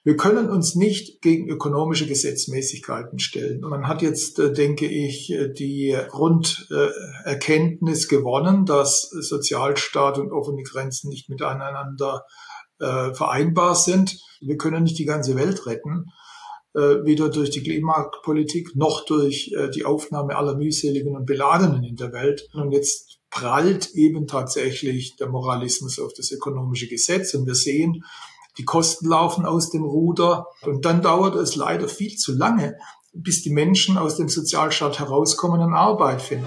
Wir können uns nicht gegen ökonomische Gesetzmäßigkeiten stellen. Und man hat jetzt, denke ich, die Grunderkenntnis gewonnen, dass Sozialstaat und offene Grenzen nicht miteinander vereinbar sind. Wir können nicht die ganze Welt retten, weder durch die Klimapolitik noch durch die Aufnahme aller mühseligen und Beladenen in der Welt. Und jetzt prallt eben tatsächlich der Moralismus auf das ökonomische Gesetz. Und wir sehen, die Kosten laufen aus dem Ruder. Und dann dauert es leider viel zu lange, bis die Menschen aus dem Sozialstaat herauskommen und Arbeit finden.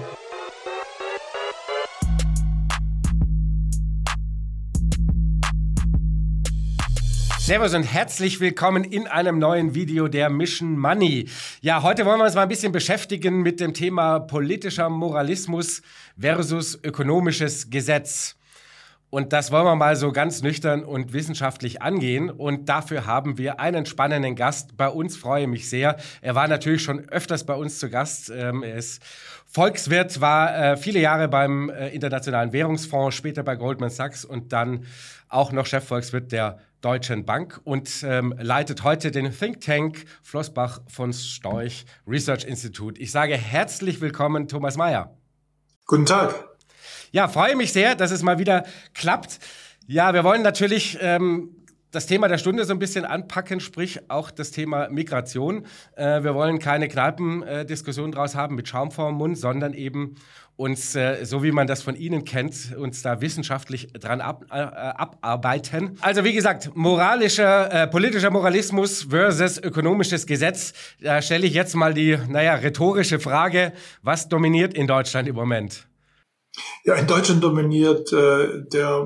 Servus und herzlich willkommen in einem neuen Video der Mission Money. Ja, heute wollen wir uns mal ein bisschen beschäftigen mit dem Thema politischer Moralismus versus ökonomisches Gesetz. Und das wollen wir mal so ganz nüchtern und wissenschaftlich angehen. Und dafür haben wir einen spannenden Gast. Bei uns freue ich mich sehr. Er war natürlich schon öfters bei uns zu Gast. Er ist Volkswirt, war viele Jahre beim Internationalen Währungsfonds, später bei Goldman Sachs und dann auch noch Chefvolkswirt der Deutschen Bank und leitet heute den Think Tank Flossbach von Storch Research Institute. Ich sage herzlich willkommen, Thomas Mayer. Guten Tag. Ja, freue mich sehr, dass es mal wieder klappt. Ja, wir wollen natürlich das Thema der Stunde so ein bisschen anpacken, sprich auch das Thema Migration. Wir wollen keine Kneipendiskussion draus haben mit Schaum vorm Mund, sondern eben uns, so wie man das von Ihnen kennt, uns da wissenschaftlich dran abarbeiten. Also wie gesagt, politischer Moralismus versus ökonomisches Gesetz. Da stelle ich jetzt mal die, rhetorische Frage, was dominiert in Deutschland im Moment? Ja, in Deutschland dominiert der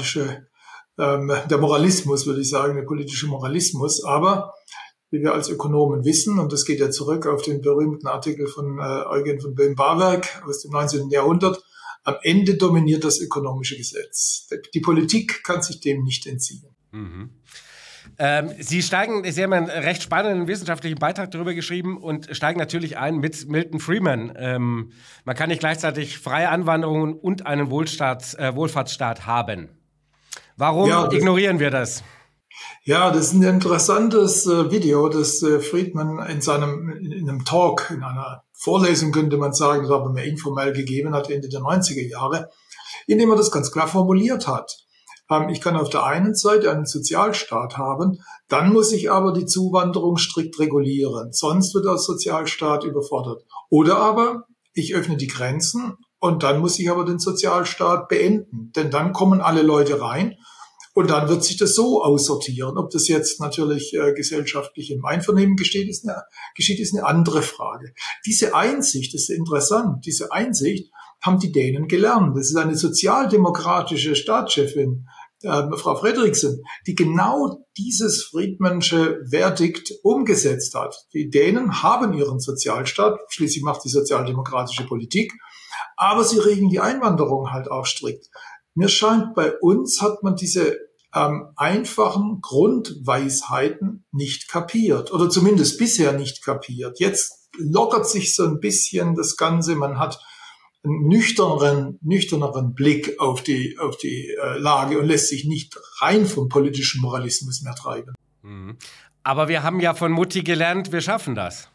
Moralismus, würde ich sagen, der politische Moralismus. Aber wie wir als Ökonomen wissen, und das geht ja zurück auf den berühmten Artikel von Eugen von Böhm-Bawerk aus dem 19. Jahrhundert, am Ende dominiert das ökonomische Gesetz. Die Politik kann sich dem nicht entziehen. Mhm. Sie haben einen recht spannenden wissenschaftlichen Beitrag darüber geschrieben und steigen natürlich ein mit Milton Friedman. Man kann nicht gleichzeitig freie Anwanderung und einen Wohlfahrtsstaat haben. Warum ignorieren wir das? Ja, das ist ein interessantes Video, das Friedman in einem Talk, in einer Vorlesung könnte man sagen, das aber mehr informell gegeben hat, Ende der 90er Jahre, in dem er das ganz klar formuliert hat. Ich kann auf der einen Seite einen Sozialstaat haben, dann muss ich aber die Zuwanderung strikt regulieren, sonst wird der Sozialstaat überfordert. Oder aber ich öffne die Grenzen und dann muss ich aber den Sozialstaat beenden, denn dann kommen alle Leute rein und dann wird sich das so aussortieren. Ob das jetzt natürlich gesellschaftlich im Einvernehmen geschieht, ist eine andere Frage. Diese Einsicht, das ist interessant, diese Einsicht haben die Dänen gelernt. Das ist eine sozialdemokratische Staatschefin, Frau Fredriksen, die genau dieses Friedmansche Verdikt umgesetzt hat. Die Dänen haben ihren Sozialstaat, schließlich macht die sozialdemokratische Politik, aber sie regeln die Einwanderung halt auch strikt. Mir scheint, bei uns hat man diese einfachen Grundweisheiten nicht kapiert oder zumindest bisher nicht kapiert. Jetzt lockert sich so ein bisschen das Ganze, man hat einen nüchterneren Blick auf die Lage und lässt sich nicht rein vom politischen Moralismus mehr treiben. Aber wir haben ja von Mutti gelernt, wir schaffen das.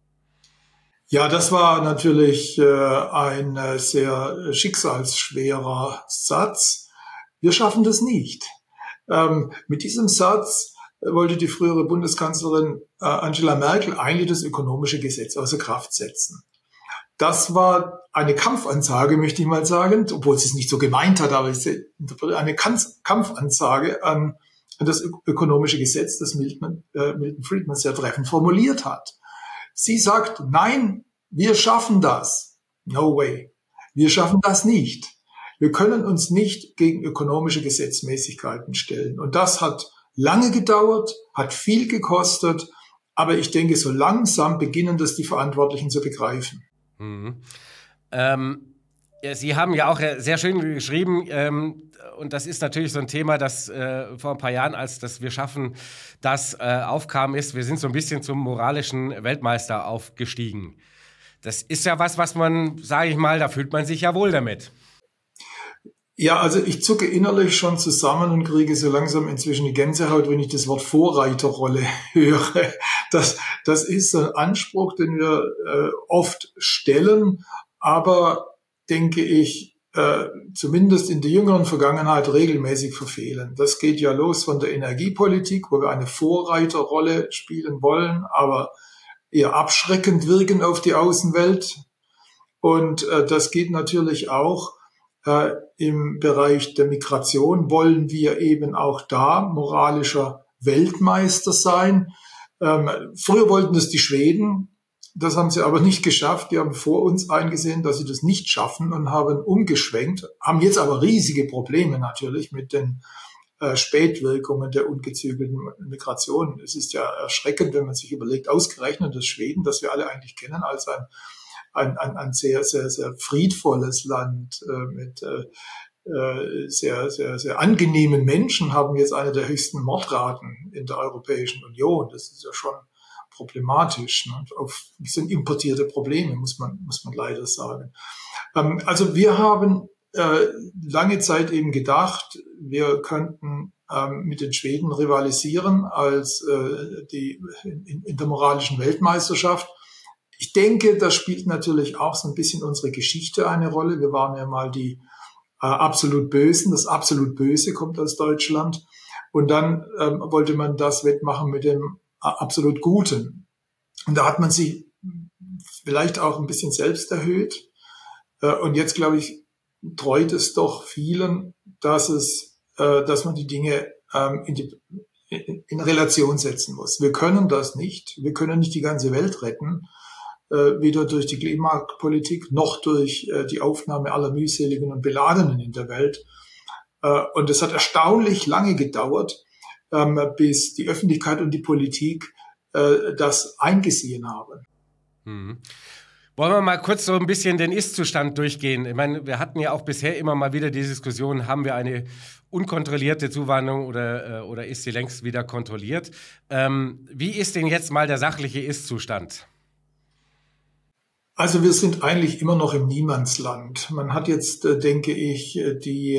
Ja, das war natürlich ein sehr schicksalsschwerer Satz. Wir schaffen das nicht. Mit diesem Satz wollte die frühere Bundeskanzlerin Angela Merkel eigentlich das ökonomische Gesetz außer Kraft setzen. Das war eine Kampfansage, möchte ich mal sagen, obwohl sie es nicht so gemeint hat, aber eine Kampfansage an das ökonomische Gesetz, das Milton Friedman sehr treffend formuliert hat. Sie sagt, nein, wir schaffen das. No way. Wir schaffen das nicht. Wir können uns nicht gegen ökonomische Gesetzmäßigkeiten stellen. Und das hat lange gedauert, hat viel gekostet, aber ich denke, so langsam beginnen das die Verantwortlichen zu begreifen. Mhm. Sie haben ja auch sehr schön geschrieben, und das ist natürlich so ein Thema, das vor ein paar Jahren, als das Wir schaffen, das aufkam, ist, wir sind so ein bisschen zum moralischen Weltmeister aufgestiegen. Das ist ja was man, sage ich mal, da fühlt man sich ja wohl damit. Ja, also ich zucke innerlich schon zusammen und kriege so langsam inzwischen die Gänsehaut, wenn ich das Wort Vorreiterrolle höre. Das ist so ein Anspruch, den wir oft stellen, aber denke ich, zumindest in der jüngeren Vergangenheit regelmäßig verfehlen. Das geht ja los von der Energiepolitik, wo wir eine Vorreiterrolle spielen wollen, aber eher abschreckend wirken auf die Außenwelt. Und das geht natürlich auch im Bereich der Migration. Wollen wir eben auch da moralischer Weltmeister sein. Früher wollten es die Schweden, das haben sie aber nicht geschafft. Die haben vor uns eingesehen, dass sie das nicht schaffen und haben umgeschwenkt, haben jetzt aber riesige Probleme natürlich mit den Spätwirkungen der ungezügelten Migration. Es ist ja erschreckend, wenn man sich überlegt, ausgerechnet das Schweden, das wir alle eigentlich kennen als ein sehr, sehr, sehr friedvolles Land mit sehr, sehr, sehr angenehmen Menschen, haben jetzt eine der höchsten Mordraten in der Europäischen Union. Das ist ja schon problematisch. Ne? Das sind importierte Probleme, muss man leider sagen. Also wir haben lange Zeit eben gedacht, wir könnten mit den Schweden rivalisieren als in der moralischen Weltmeisterschaft. Ich denke, da spielt natürlich auch so ein bisschen unsere Geschichte eine Rolle. Wir waren ja mal die absolut Bösen. Das absolut Böse kommt aus Deutschland. Und dann wollte man das wettmachen mit dem absolut Guten. Und da hat man sie vielleicht auch ein bisschen selbst erhöht. Und jetzt, glaube ich, treut es doch vielen, dass man die Dinge in Relation setzen muss. Wir können das nicht. Wir können nicht die ganze Welt retten, weder durch die Klimapolitik noch durch die Aufnahme aller mühseligen und Beladenen in der Welt. Und es hat erstaunlich lange gedauert, bis die Öffentlichkeit und die Politik das eingesehen haben. Mhm. Wollen wir mal kurz so ein bisschen den Ist-Zustand durchgehen? Ich meine, wir hatten ja auch bisher immer mal wieder die Diskussion, haben wir eine unkontrollierte Zuwanderung oder ist sie längst wieder kontrolliert? Wie ist denn jetzt mal der sachliche Ist-Zustand? Also wir sind eigentlich immer noch im Niemandsland. Man hat jetzt, denke ich, die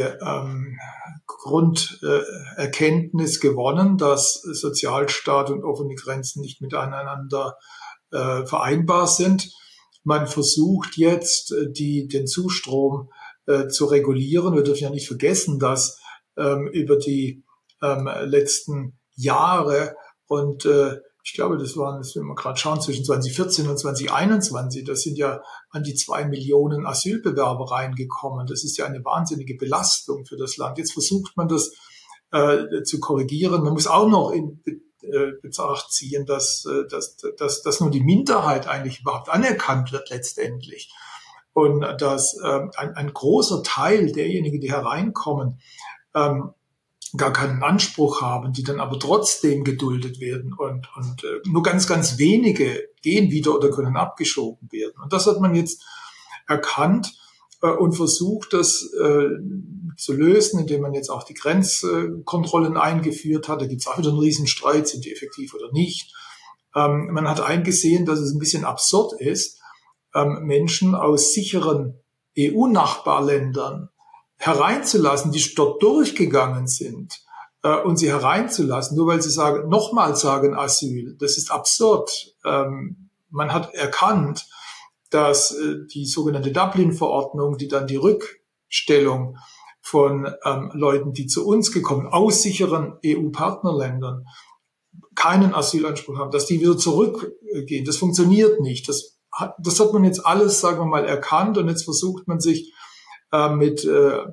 Grunderkenntnis gewonnen, dass Sozialstaat und offene Grenzen nicht miteinander vereinbar sind. Man versucht jetzt, den Zustrom zu regulieren. Wir dürfen ja nicht vergessen, dass über die letzten Jahre und ich glaube, das wenn wir gerade schauen, zwischen 2014 und 2021, das sind ja an die 2 Millionen Asylbewerber reingekommen. Das ist ja eine wahnsinnige Belastung für das Land. Jetzt versucht man das zu korrigieren. Man muss auch noch in Betracht ziehen, dass nur die Minderheit eigentlich überhaupt anerkannt wird letztendlich. Und dass ein großer Teil derjenigen, die hereinkommen, gar keinen Anspruch haben, die dann aber trotzdem geduldet werden und nur ganz, ganz wenige gehen wieder oder können abgeschoben werden. Und das hat man jetzt erkannt und versucht, das zu lösen, indem man jetzt auch die Grenzkontrollen eingeführt hat. Da gibt es auch wieder einen Riesenstreit, sind die effektiv oder nicht. Man hat eingesehen, dass es ein bisschen absurd ist, Menschen aus sicheren EU-Nachbarländern hereinzulassen, die dort durchgegangen sind, und sie hereinzulassen, nur weil sie nochmals sagen Asyl. Das ist absurd. Man hat erkannt, dass die sogenannte Dublin-Verordnung, die dann die Rückstellung von Leuten, die zu uns gekommen, aus sicheren EU-Partnerländern, keinen Asylanspruch haben, dass die wieder zurückgehen. Das funktioniert nicht. Das hat man jetzt alles, sagen wir mal, erkannt und jetzt versucht man sich mit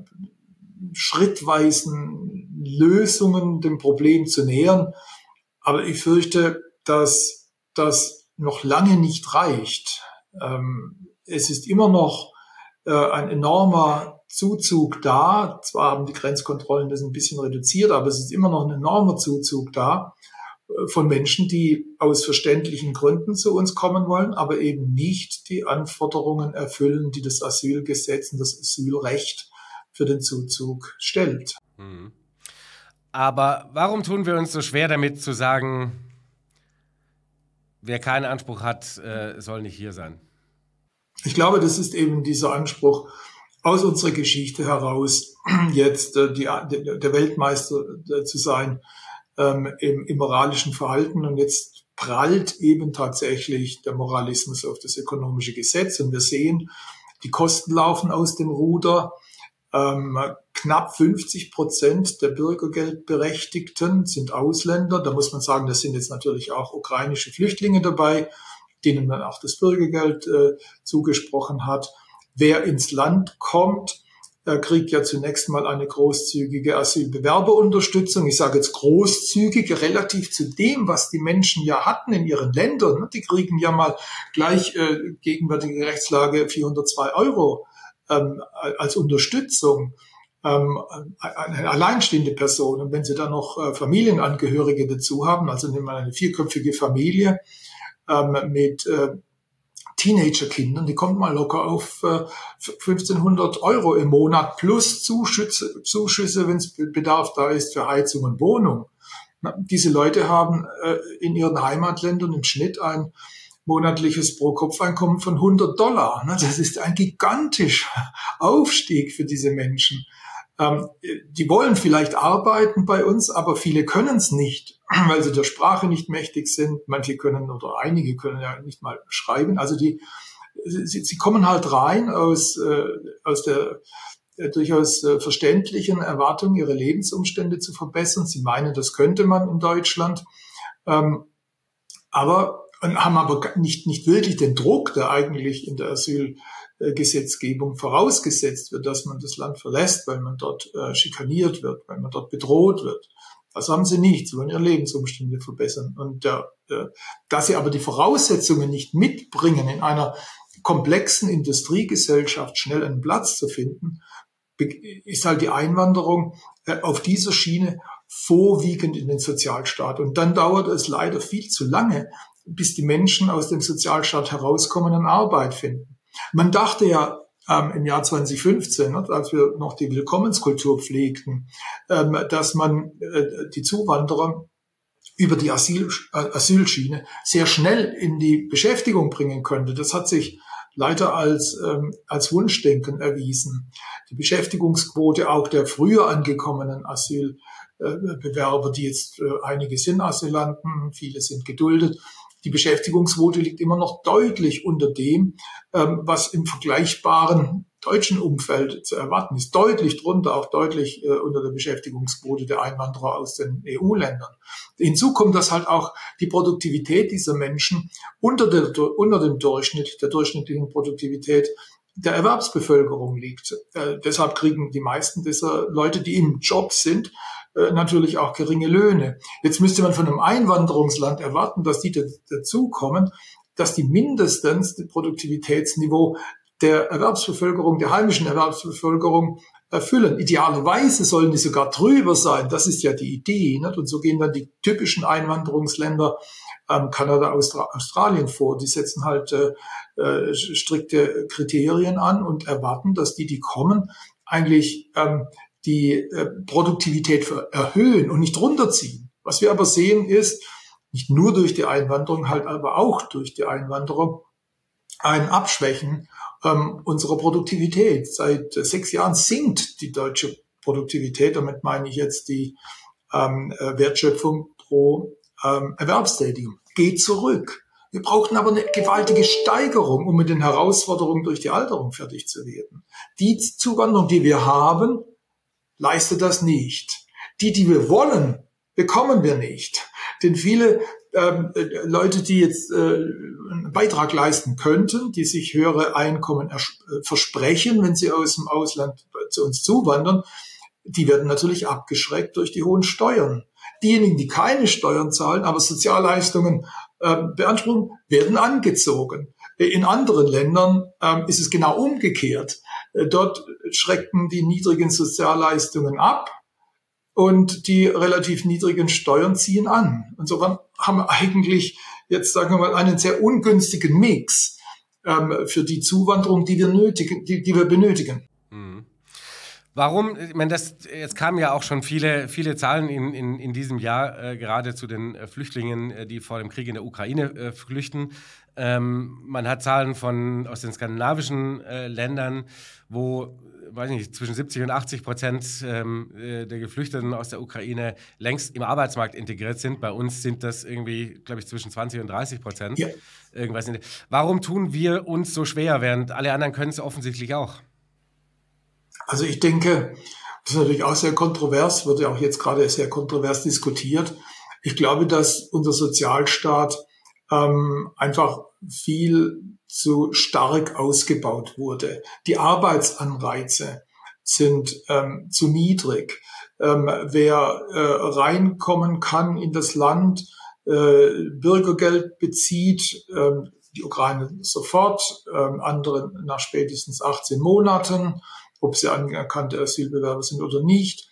schrittweisen Lösungen dem Problem zu nähern. Aber ich fürchte, dass das noch lange nicht reicht. Es ist immer noch ein enormer Zuzug da. Zwar haben die Grenzkontrollen das ein bisschen reduziert, aber es ist immer noch ein enormer Zuzug da von Menschen, die aus verständlichen Gründen zu uns kommen wollen, aber eben nicht die Anforderungen erfüllen, die das Asylgesetz und das Asylrecht für den Zuzug stellt. Aber warum tun wir uns so schwer damit zu sagen, wer keinen Anspruch hat, soll nicht hier sein? Ich glaube, das ist eben dieser Anspruch aus unserer Geschichte heraus jetzt der Weltmeister zu sein im moralischen Verhalten. Und jetzt prallt eben tatsächlich der Moralismus auf das ökonomische Gesetz. Und wir sehen, die Kosten laufen aus dem Ruder. Knapp 50% der Bürgergeldberechtigten sind Ausländer. Da muss man sagen, das sind jetzt natürlich auch ukrainische Flüchtlinge dabei, denen man auch das Bürgergeld zugesprochen hat. Wer ins Land kommt, kriegt ja zunächst mal eine großzügige Asylbewerberunterstützung. Ich sage jetzt großzügig, relativ zu dem, was die Menschen ja hatten in ihren Ländern. Die kriegen ja mal gleich gegenwärtige Rechtslage 402 € als Unterstützung. Eine alleinstehende Person. Und wenn Sie dann noch Familienangehörige dazu haben, also nehmen wir eine 4-köpfige Familie mit Teenagerkindern, die kommt mal locker auf 1.500 € im Monat plus Zuschüsse, wenn es Bedarf da ist für Heizung und Wohnung. Diese Leute haben in ihren Heimatländern im Schnitt ein monatliches Pro-Kopf-Einkommen von $100. Das ist ein gigantischer Aufstieg für diese Menschen. Die wollen vielleicht arbeiten bei uns, aber viele können es nicht, weil sie der Sprache nicht mächtig sind. Manche können oder einige können ja nicht mal schreiben. Also sie kommen halt rein aus der durchaus verständlichen Erwartung, ihre Lebensumstände zu verbessern. Sie meinen, das könnte man in Deutschland, aber haben aber nicht wirklich den Druck, der eigentlich in der Asylgesetzgebung vorausgesetzt wird, dass man das Land verlässt, weil man dort schikaniert wird, weil man dort bedroht wird. Das haben sie nicht. Sie wollen ihre Lebensumstände verbessern. Und dass sie aber die Voraussetzungen nicht mitbringen, in einer komplexen Industriegesellschaft schnell einen Platz zu finden, ist halt die Einwanderung auf dieser Schiene vorwiegend in den Sozialstaat. Und dann dauert es leider viel zu lange, bis die Menschen aus dem Sozialstaat herauskommen und Arbeit finden. Man dachte ja im Jahr 2015, als wir noch die Willkommenskultur pflegten, dass man die Zuwanderer über die Asylschiene sehr schnell in die Beschäftigung bringen könnte. Das hat sich leider als Wunschdenken erwiesen. Die Beschäftigungsquote auch der früher angekommenen Asylbewerber, die jetzt einige sind Asylanten, viele sind geduldet, die Beschäftigungsquote liegt immer noch deutlich unter dem, was im vergleichbaren deutschen Umfeld zu erwarten ist. Deutlich drunter, auch deutlich unter der Beschäftigungsquote der Einwanderer aus den EU-Ländern. Hinzu kommt, dass halt auch die Produktivität dieser Menschen unter dem Durchschnitt, der durchschnittlichen Produktivität der Erwerbsbevölkerung liegt. Deshalb kriegen die meisten dieser Leute, die im Job sind, natürlich auch geringe Löhne. Jetzt müsste man von einem Einwanderungsland erwarten, dass die dazukommen, dass die mindestens das Produktivitätsniveau der Erwerbsbevölkerung, der heimischen Erwerbsbevölkerung erfüllen. Idealerweise sollen die sogar drüber sein. Das ist ja die Idee. Nicht? Und so gehen dann die typischen Einwanderungsländer, Kanada, Australien vor. Die setzen halt strikte Kriterien an und erwarten, dass die kommen, eigentlich die Produktivität erhöhen und nicht runterziehen. Was wir aber sehen ist, nicht nur durch die Einwanderung, halt aber auch durch die Einwanderung, ein Abschwächen unserer Produktivität. Seit 6 Jahren sinkt die deutsche Produktivität. Damit meine ich jetzt die Wertschöpfung pro Erwerbstätigen. Geht zurück. Wir brauchten aber eine gewaltige Steigerung, um mit den Herausforderungen durch die Alterung fertig zu werden. Die Zuwanderung, die wir haben, leistet das nicht. Die wir wollen, bekommen wir nicht. Denn viele Leute, die jetzt einen Beitrag leisten könnten, die sich höhere Einkommen versprechen, wenn sie aus dem Ausland zu uns zuwandern, die werden natürlich abgeschreckt durch die hohen Steuern. Diejenigen, die keine Steuern zahlen, aber Sozialleistungen beanspruchen, werden angezogen. In anderen Ländern ist es genau umgekehrt. Dort schrecken die niedrigen Sozialleistungen ab und die relativ niedrigen Steuern ziehen an. Insofern haben wir eigentlich jetzt, sagen wir mal, einen sehr ungünstigen Mix für die Zuwanderung, die wir benötigen. Warum? Ich meine, jetzt kamen ja auch schon viele Zahlen in diesem Jahr, gerade zu den Flüchtlingen, die vor dem Krieg in der Ukraine flüchten. Man hat Zahlen aus den skandinavischen Ländern, wo, weiß nicht, zwischen 70 und 80% der Geflüchteten aus der Ukraine längst im Arbeitsmarkt integriert sind. Bei uns sind das irgendwie, glaube ich, zwischen 20 und 30%. Ja. Irgendwas. Warum tun wir uns so schwer, während alle anderen können es offensichtlich auch? Also ich denke, das ist natürlich auch sehr kontrovers, wird ja auch jetzt gerade sehr kontrovers diskutiert. Ich glaube, dass unser Sozialstaat einfach viel zu stark ausgebaut wurde. Die Arbeitsanreize sind zu niedrig. Wer reinkommen kann in das Land, Bürgergeld bezieht, die Ukraine sofort, andere nach spätestens 18 Monaten, ob sie anerkannte Asylbewerber sind oder nicht.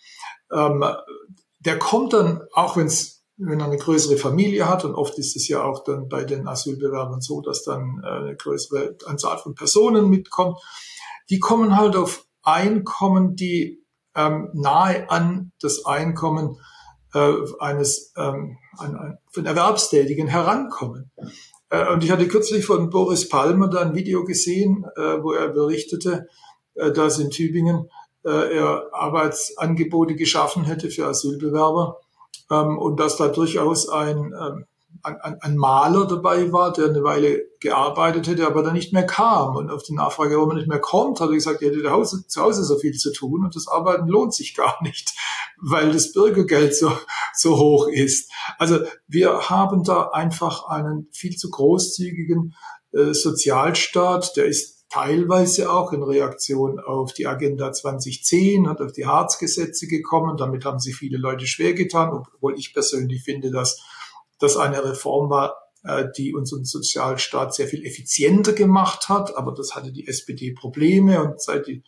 Der kommt dann, auch wenn er eine größere Familie hat, und oft ist es ja auch dann bei den Asylbewerbern so, dass dann eine größere Anzahl von Personen mitkommt, die kommen halt auf Einkommen, die nahe an das Einkommen eines von Erwerbstätigen herankommen. Und ich hatte kürzlich von Boris Palmer da ein Video gesehen, wo er berichtete, dass in Tübingen er Arbeitsangebote geschaffen hätte für Asylbewerber und dass da durchaus ein Maler dabei war, der eine Weile gearbeitet hätte, aber dann nicht mehr kam. Und auf die Nachfrage, warum er nicht mehr kommt, hat er gesagt, er hätte zu Hause so viel zu tun und das Arbeiten lohnt sich gar nicht, weil das Bürgergeld so hoch ist. Also wir haben da einfach einen viel zu großzügigen Sozialstaat, der ist teilweise auch in Reaktion auf die Agenda 2010 und auf die Hartz-Gesetze gekommen. Damit haben sich viele Leute schwer getan, obwohl ich persönlich finde, dass das eine Reform war, die unseren Sozialstaat sehr viel effizienter gemacht hat. Aber das hatte die SPD Probleme und seit die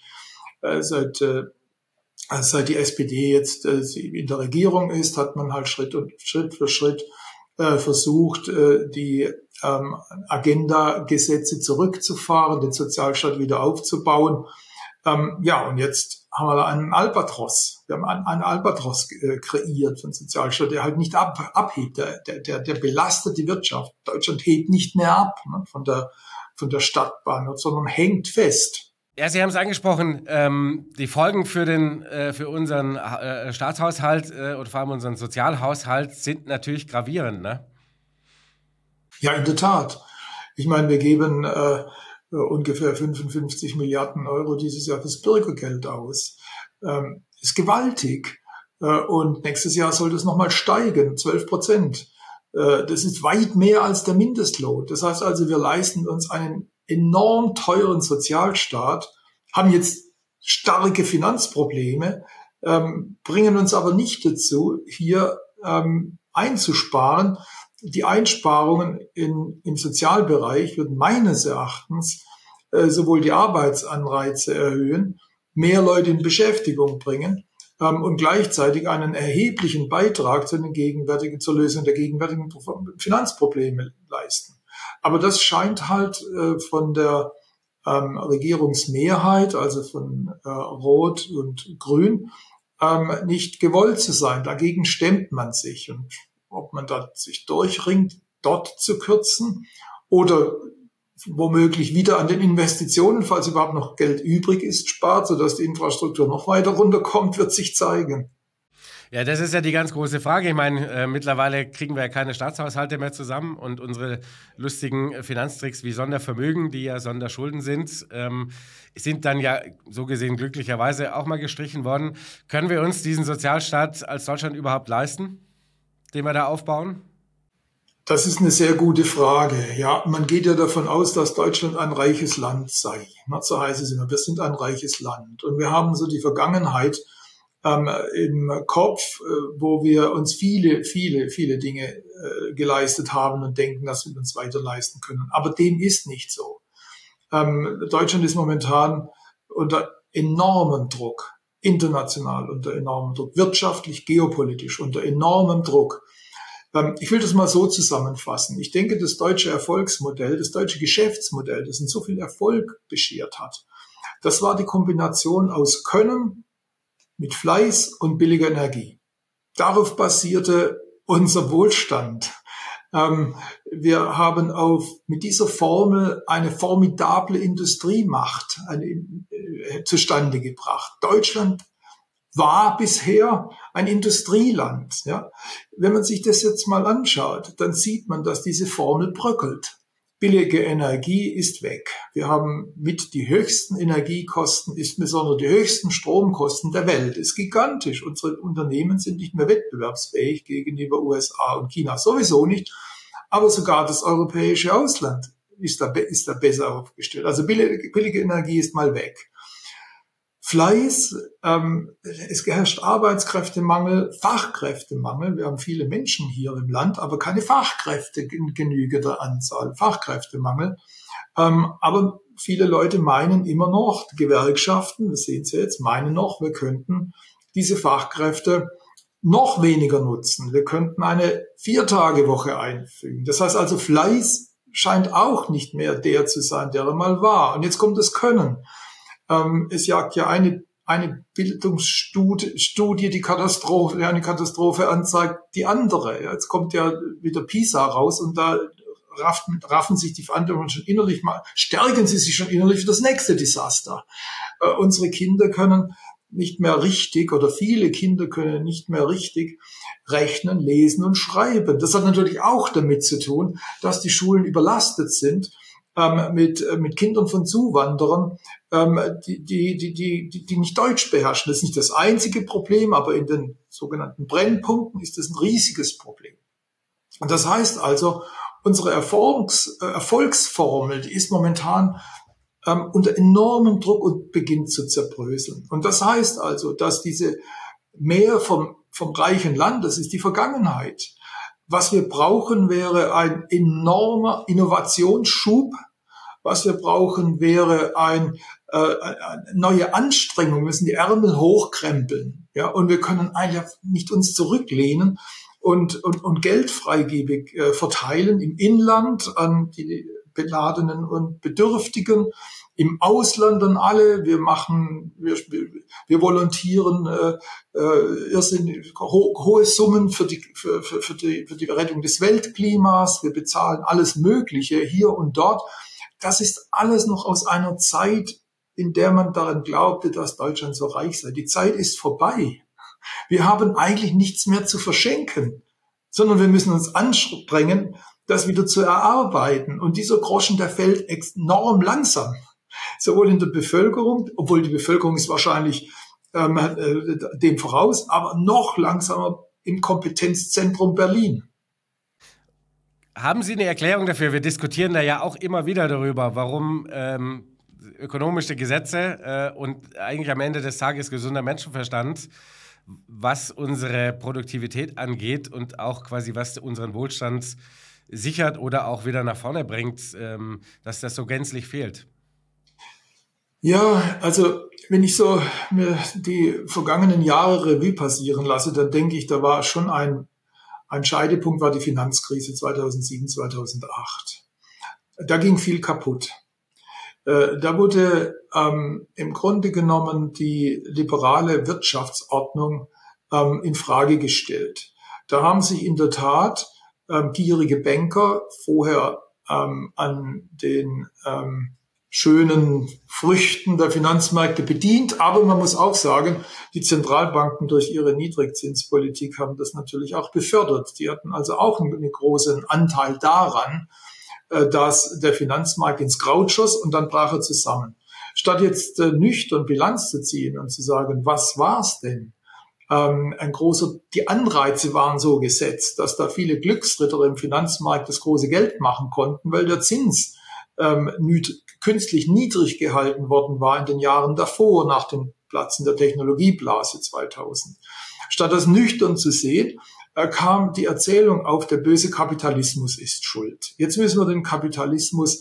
SPD jetzt in der Regierung ist, hat man halt Schritt für Schritt versucht, die Agenda-Gesetze zurückzufahren, den Sozialstaat wieder aufzubauen. Und jetzt haben wir da einen Albatros. Wir haben einen Albatros kreiert von Sozialstaat, der halt nicht abhebt. Der belastet die Wirtschaft. Deutschland hebt nicht mehr ab, ne, von der Stadtbahn, sondern hängt fest. Ja, Sie haben es angesprochen, die Folgen für unseren Staatshaushalt oder vor allem unseren Sozialhaushalt sind natürlich gravierend, ne? Ja, in der Tat. Ich meine, wir geben ungefähr 55 Milliarden Euro dieses Jahr fürs Bürgergeld aus. Ist gewaltig. Und nächstes Jahr soll das nochmal steigen, 12%. Das ist weit mehr als der Mindestlohn. Das heißt also, wir leisten uns einen enorm teuren Sozialstaat, haben jetzt starke Finanzprobleme, bringen uns aber nicht dazu, hier einzusparen. Die Einsparungen im Sozialbereich würden meines Erachtens sowohl die Arbeitsanreize erhöhen, mehr Leute in Beschäftigung bringen und gleichzeitig einen erheblichen Beitrag zur Lösung der gegenwärtigen Finanzprobleme leisten. Aber das scheint halt von der Regierungsmehrheit, also von Rot und Grün, nicht gewollt zu sein. Dagegen stemmt man sich. Und ob man da sich durchringt, dort zu kürzen oder womöglich wieder an den Investitionen, falls überhaupt noch Geld übrig ist, spart, sodass die Infrastruktur noch weiter runterkommt, wird sich zeigen. Ja, das ist ja die ganz große Frage. Ich meine, mittlerweile kriegen wir ja keine Staatshaushalte mehr zusammen und unsere lustigen Finanztricks wie Sondervermögen, die ja Sonderschulden sind dann ja so gesehen glücklicherweise auch mal gestrichen worden. Können wir uns diesen Sozialstaat als Deutschland überhaupt leisten, den wir da aufbauen? Das ist eine sehr gute Frage. Ja, man geht ja davon aus, dass Deutschland ein reiches Land sei. So heißt es immer, wir sind ein reiches Land. Und wir haben so die Vergangenheit im Kopf, wo wir uns viele Dinge geleistet haben und denken, dass wir uns weiter leisten können. Aber dem ist nicht so. Deutschland ist momentan unter enormem Druck, international unter enormem Druck, wirtschaftlich, geopolitisch unter enormem Druck. Ich will das mal so zusammenfassen. Ich denke, das deutsche Erfolgsmodell, das deutsche Geschäftsmodell, das uns so viel Erfolg beschert hat, das war die Kombination aus Können mit Fleiß und billiger Energie. Darauf basierte unser Wohlstand. Wir haben mit dieser Formel eine formidable Industriemacht zustande gebracht. Deutschland war bisher ein Industrieland. Ja. Wenn man sich das jetzt mal anschaut, dann sieht man, dass diese Formel bröckelt. Billige Energie ist weg. Wir haben mit die höchsten Energiekosten, insbesondere die höchsten Stromkosten der Welt. Das ist gigantisch. Unsere Unternehmen sind nicht mehr wettbewerbsfähig gegenüber USA und China. Sowieso nicht. Aber sogar das europäische Ausland ist da besser aufgestellt. Also billige Energie ist mal weg. Fleiß, es herrscht Arbeitskräftemangel, Fachkräftemangel. Wir haben viele Menschen hier im Land, aber keine Fachkräfte in genügender Anzahl. Fachkräftemangel. Aber viele Leute meinen immer noch, die Gewerkschaften, wir sehen es ja jetzt, meinen noch, wir könnten diese Fachkräfte noch weniger nutzen. Wir könnten eine 4-Tage-Woche einfügen. Das heißt also, Fleiß scheint auch nicht mehr der zu sein, der er mal war. Und jetzt kommt das Können. Es jagt ja eine Bildungsstudie, eine Katastrophe anzeigt, die andere. Jetzt kommt ja wieder PISA raus und da raffen sich die Verantwortlichen schon innerlich mal, stärken sie sich schon innerlich für das nächste Desaster. Unsere Kinder können nicht mehr richtig oder viele Kinder können nicht mehr richtig rechnen, lesen und schreiben. Das hat natürlich auch damit zu tun, dass die Schulen überlastet sind mit Kindern von Zuwanderern, die nicht Deutsch beherrschen. Das ist nicht das einzige Problem, aber in den sogenannten Brennpunkten ist das ein riesiges Problem. Und das heißt also, unsere Erfolgsformel, die ist momentan unter enormem Druck und beginnt zu zerbröseln. Und das heißt also, dass diese mehr vom reichen Land, das ist die Vergangenheit. Was wir brauchen, wäre ein enormer Innovationsschub. Was wir brauchen, wäre eine neue Anstrengung. Wir müssen die Ärmel hochkrempeln. Ja, und wir können einfach nicht uns zurücklehnen und Geld freigebig verteilen im Inland an die Beladenen und Bedürftigen, im Ausland an alle. Wir volontieren hohe Summen für die Rettung des Weltklimas. Wir bezahlen alles Mögliche hier und dort. Das ist alles noch aus einer Zeit, in der man daran glaubte, dass Deutschland so reich sei. Die Zeit ist vorbei. Wir haben eigentlich nichts mehr zu verschenken, sondern wir müssen uns anstrengen, das wieder zu erarbeiten. Und dieser Groschen, der fällt enorm langsam. Sowohl in der Bevölkerung, obwohl die Bevölkerung ist wahrscheinlich dem voraus, aber noch langsamer im Kompetenzzentrum Berlin. Haben Sie eine Erklärung dafür? Wir diskutieren da ja auch immer wieder darüber, warum ökonomische Gesetze und eigentlich am Ende des Tages gesunder Menschenverstand, was unsere Produktivität angeht und auch quasi was unseren Wohlstand sichert oder auch wieder nach vorne bringt, dass das so gänzlich fehlt. Ja, also wenn ich so mir die vergangenen Jahre Revue passieren lasse, dann denke ich, da war schon ein Scheidepunkt, war die Finanzkrise 2007, 2008. Da ging viel kaputt. Da wurde im Grunde genommen die liberale Wirtschaftsordnung in Frage gestellt. Da haben sich in der Tat gierige Banker vorher an den schönen Früchten der Finanzmärkte bedient. Aber man muss auch sagen, die Zentralbanken durch ihre Niedrigzinspolitik haben das natürlich auch befördert. Die hatten also auch einen großen Anteil daran, dass der Finanzmarkt ins Kraut schoss und dann brach er zusammen. Statt jetzt nüchtern Bilanz zu ziehen und zu sagen, was war's denn? Die Anreize waren so gesetzt, dass da viele Glücksritter im Finanzmarkt das große Geld machen konnten, weil der Zins künstlich niedrig gehalten worden war in den Jahren davor, nach dem Platzen der Technologieblase 2000. Statt das nüchtern zu sehen, kam die Erzählung auf, der böse Kapitalismus ist schuld. Jetzt müssen wir den Kapitalismus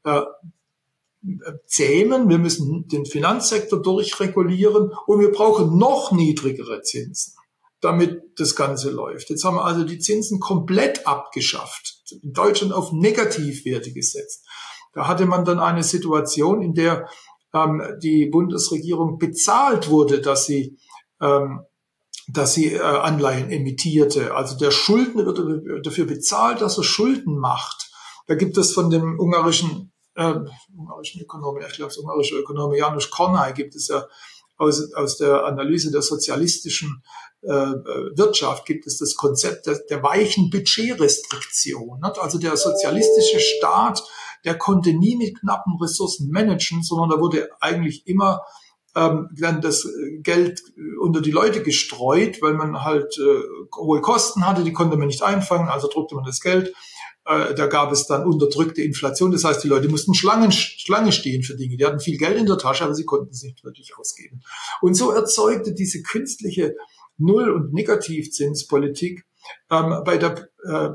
zähmen, wir müssen den Finanzsektor durchregulieren und wir brauchen noch niedrigere Zinsen, damit das Ganze läuft. Jetzt haben wir also die Zinsen komplett abgeschafft, in Deutschland auf Negativwerte gesetzt. Da hatte man dann eine Situation, in der die Bundesregierung bezahlt wurde, dass sie dass sie Anleihen emittierte. Also der Schuldner wird dafür bezahlt, dass er Schulden macht. Da gibt es von dem ungarischen Ökonomen, ich glaube, das ungarische Ökonom János Kornai, gibt es ja aus der Analyse der sozialistischen Wirtschaft gibt es das Konzept der weichen Budgetrestriktion. Also der sozialistische Staat, der konnte nie mit knappen Ressourcen managen, sondern da wurde eigentlich immer dann das Geld unter die Leute gestreut, weil man halt hohe Kosten hatte, die konnte man nicht einfangen, also druckte man das Geld. Da gab es dann unterdrückte Inflation, das heißt, die Leute mussten Schlange stehen für Dinge. Die hatten viel Geld in der Tasche, aber sie konnten es nicht wirklich ausgeben. Und so erzeugte diese künstliche Null- und Negativzinspolitik bei der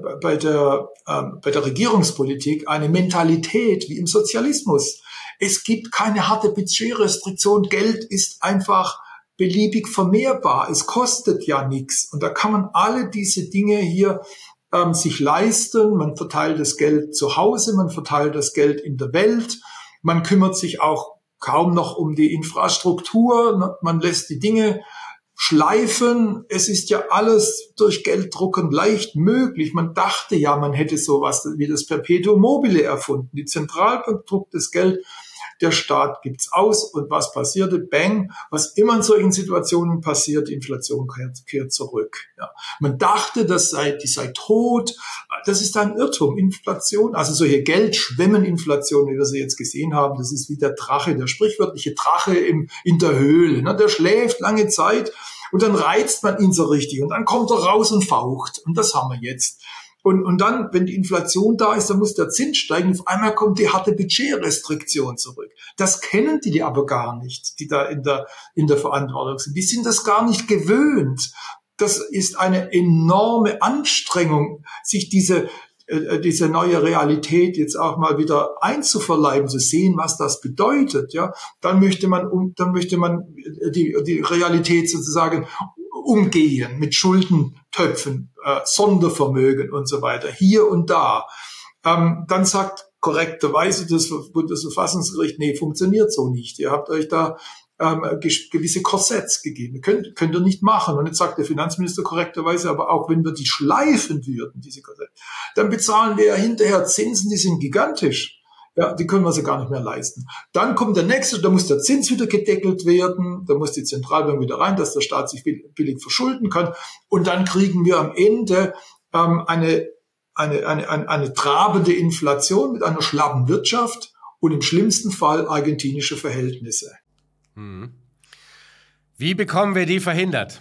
Regierungspolitik eine Mentalität wie im Sozialismus. Es gibt keine harte Budgetrestriktion. Geld ist einfach beliebig vermehrbar. Es kostet ja nichts. Und da kann man alle diese Dinge hier sich leisten. Man verteilt das Geld zu Hause, man verteilt das Geld in der Welt. Man kümmert sich auch kaum noch um die Infrastruktur. Man lässt die Dinge schleifen. Es ist ja alles durch Gelddrucken leicht möglich. Man dachte ja, man hätte sowas wie das Perpetuum mobile erfunden. Die Zentralbank druckt das Geld, der Staat gibt's aus. Und was passierte? Bang! Was immer in solchen Situationen passiert, die Inflation kehrt zurück. Ja. Man dachte, die sei tot. Das ist ein Irrtum. Inflation, also solche Geldschwemmeninflation, wie wir sie jetzt gesehen haben, das ist wie der Drache, der sprichwörtliche Drache in der Höhle. Ne? Der schläft lange Zeit und dann reizt man ihn so richtig und dann kommt er raus und faucht. Und das haben wir jetzt. Und dann, wenn die Inflation da ist, dann muss der Zins steigen. Auf einmal kommt die harte Budgetrestriktion zurück. Das kennen die aber gar nicht, die da in der Verantwortung sind. Die sind das gar nicht gewöhnt. Das ist eine enorme Anstrengung, sich diese neue Realität jetzt auch mal wieder einzuverleiben, zu sehen, was das bedeutet. Ja, dann möchte man die Realität sozusagen umgehen mit Schuldentöpfen, Sondervermögen und so weiter, hier und da. Dann sagt korrekterweise das Bundesverfassungsgericht, nee, funktioniert so nicht. Ihr habt euch da gewisse Korsetts gegeben. Könnt ihr nicht machen. Und jetzt sagt der Finanzminister korrekterweise, aber auch wenn wir die schleifen würden, diese Korsetts, dann bezahlen wir ja hinterher Zinsen, die sind gigantisch. Ja, die können wir sie gar nicht mehr leisten. Dann kommt der nächste, da muss der Zins wieder gedeckelt werden, da muss die Zentralbank wieder rein, dass der Staat sich billig verschulden kann. Und dann kriegen wir am Ende eine trabende Inflation mit einer schlappen Wirtschaft und im schlimmsten Fall argentinische Verhältnisse. Wie bekommen wir die verhindert?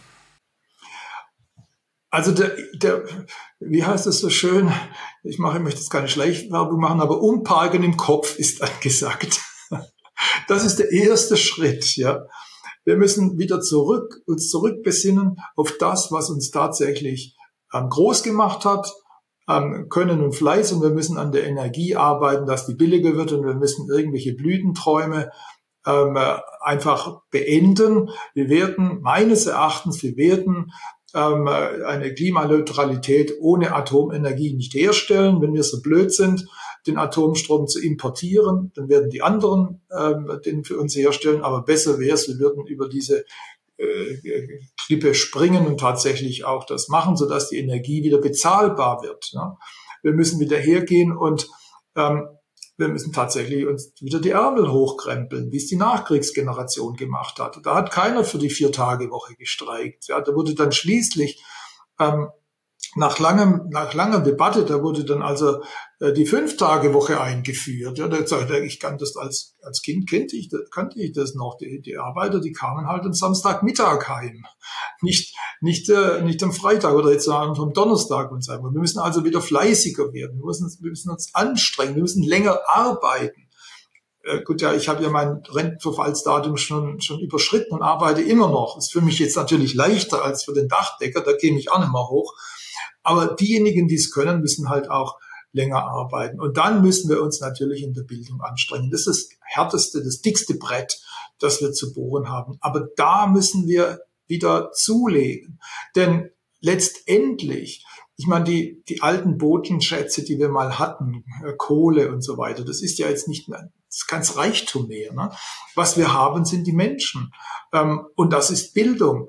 Also wie heißt es so schön? Ich möchte jetzt keine Schleichwerbung machen, aber umparken im Kopf ist angesagt. Das ist der erste Schritt, ja. Wir müssen wieder uns zurückbesinnen auf das, was uns tatsächlich groß gemacht hat, Können und Fleiß, und wir müssen an der Energie arbeiten, dass die billiger wird, und wir müssen irgendwelche Blütenträume einfach beenden. Meines Erachtens, wir werden eine Klimaneutralität ohne Atomenergie nicht herstellen. Wenn wir so blöd sind, den Atomstrom zu importieren, dann werden die anderen den für uns herstellen. Aber besser wäre es, wir würden über diese Klippe springen und tatsächlich auch das machen, sodass die Energie wieder bezahlbar wird. Ne? Wir müssen wieder hergehen und wir müssen tatsächlich uns wieder die Ärmel hochkrempeln, wie es die Nachkriegsgeneration gemacht hat. Da hat keiner für die 4-Tage-Woche gestreikt. Ja, da wurde dann schließlich nach langer Debatte, da wurde dann also die 5-Tage-Woche eingeführt. Ja, ich kann das als Kind kannte ich das noch. Die Arbeiter, die kamen halt am Samstagmittag heim, nicht am Freitag oder jetzt am Donnerstag und so. Wir müssen also wieder fleißiger werden. Wir müssen uns anstrengen. Wir müssen länger arbeiten. Gut, ja, ich habe ja mein Rentenverfallsdatum schon überschritten und arbeite immer noch. Ist für mich jetzt natürlich leichter als für den Dachdecker. Da gehe ich auch nicht mehr hoch. Aber diejenigen, die es können, müssen halt auch länger arbeiten. Und dann müssen wir uns natürlich in der Bildung anstrengen. Das ist das härteste, das dickste Brett, das wir zu bohren haben. Aber da müssen wir wieder zulegen. Denn letztendlich, ich meine, die alten Bodenschätze, die wir mal hatten, Kohle und so weiter, das ist ja jetzt nicht mehr, das ist kein Reichtum mehr. Ne? Was wir haben, sind die Menschen. Und das ist Bildung.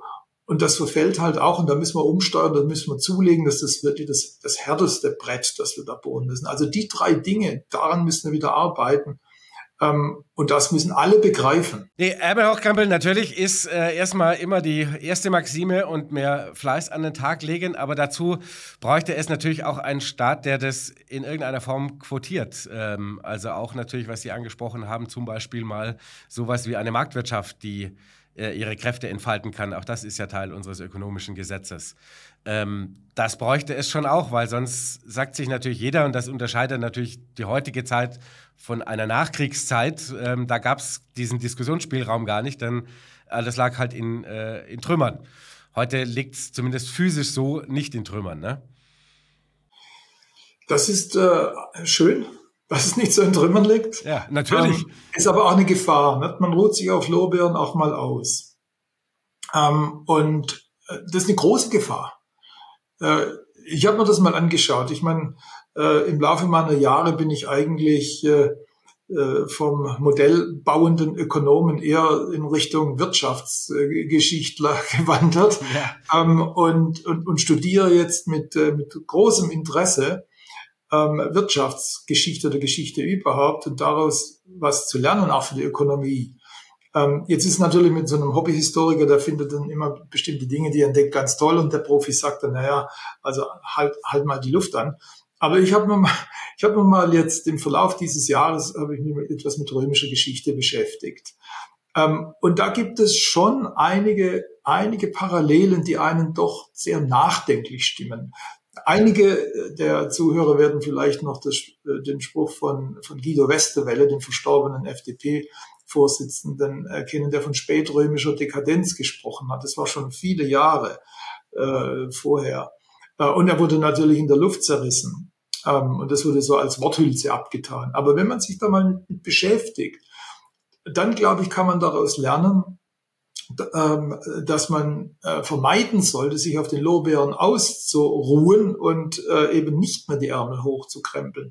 Und das verfällt halt auch, und da müssen wir umsteuern, da müssen wir zulegen, dass das wirklich das härteste Brett, das wir da bohren müssen. Also die 3 Dinge, daran müssen wir wieder arbeiten. Und das müssen alle begreifen. Nee, Herbert Hochkrempel, natürlich ist erstmal immer die erste Maxime und mehr Fleiß an den Tag legen, aber dazu bräuchte es natürlich auch einen Staat, der das in irgendeiner Form quotiert. Also auch natürlich, was Sie angesprochen haben, zum Beispiel mal sowas wie eine Marktwirtschaft, die ihre Kräfte entfalten kann. Auch das ist ja Teil unseres ökonomischen Gesetzes. Das bräuchte es schon auch, weil sonst sagt sich natürlich jeder, und das unterscheidet natürlich die heutige Zeit von einer Nachkriegszeit, da gab es diesen Diskussionsspielraum gar nicht, denn das lag halt in Trümmern. Heute liegt es zumindest physisch so nicht in Trümmern, ne? Das ist schön, dass es nicht so in Trümmern liegt. Ja, natürlich. Ist aber auch eine Gefahr. Nicht? Man ruht sich auf Lorbeeren auch mal aus. Und das ist eine große Gefahr. Ich habe mir das mal angeschaut. Ich meine, im Laufe meiner Jahre bin ich eigentlich vom modellbauenden Ökonomen eher in Richtung Wirtschaftsgeschichtler gewandert, ja. Und studiere jetzt mit großem Interesse Wirtschaftsgeschichte oder Geschichte überhaupt und daraus was zu lernen, auch für die Ökonomie. Jetzt ist natürlich mit so einem Hobbyhistoriker, der findet dann immer bestimmte Dinge, die er entdeckt, ganz toll und der Profi sagt dann, naja, also halt mal die Luft an. Aber ich habe mir mal jetzt im Verlauf dieses Jahres habe ich mich etwas mit römischer Geschichte beschäftigt. Und da gibt es schon einige Parallelen, die einen doch sehr nachdenklich stimmen. Einige der Zuhörer werden vielleicht noch den Spruch von Guido Westerwelle, dem verstorbenen FDP-Vorsitzenden, kennen, der von spätrömischer Dekadenz gesprochen hat. Das war schon viele Jahre vorher. Und er wurde natürlich in der Luft zerrissen. Und das wurde so als Worthülse abgetan. Aber wenn man sich da mal mit beschäftigt, dann, glaube ich, kann man daraus lernen, dass man vermeiden sollte, sich auf den Lorbeeren auszuruhen und eben nicht mehr die Ärmel hochzukrempeln.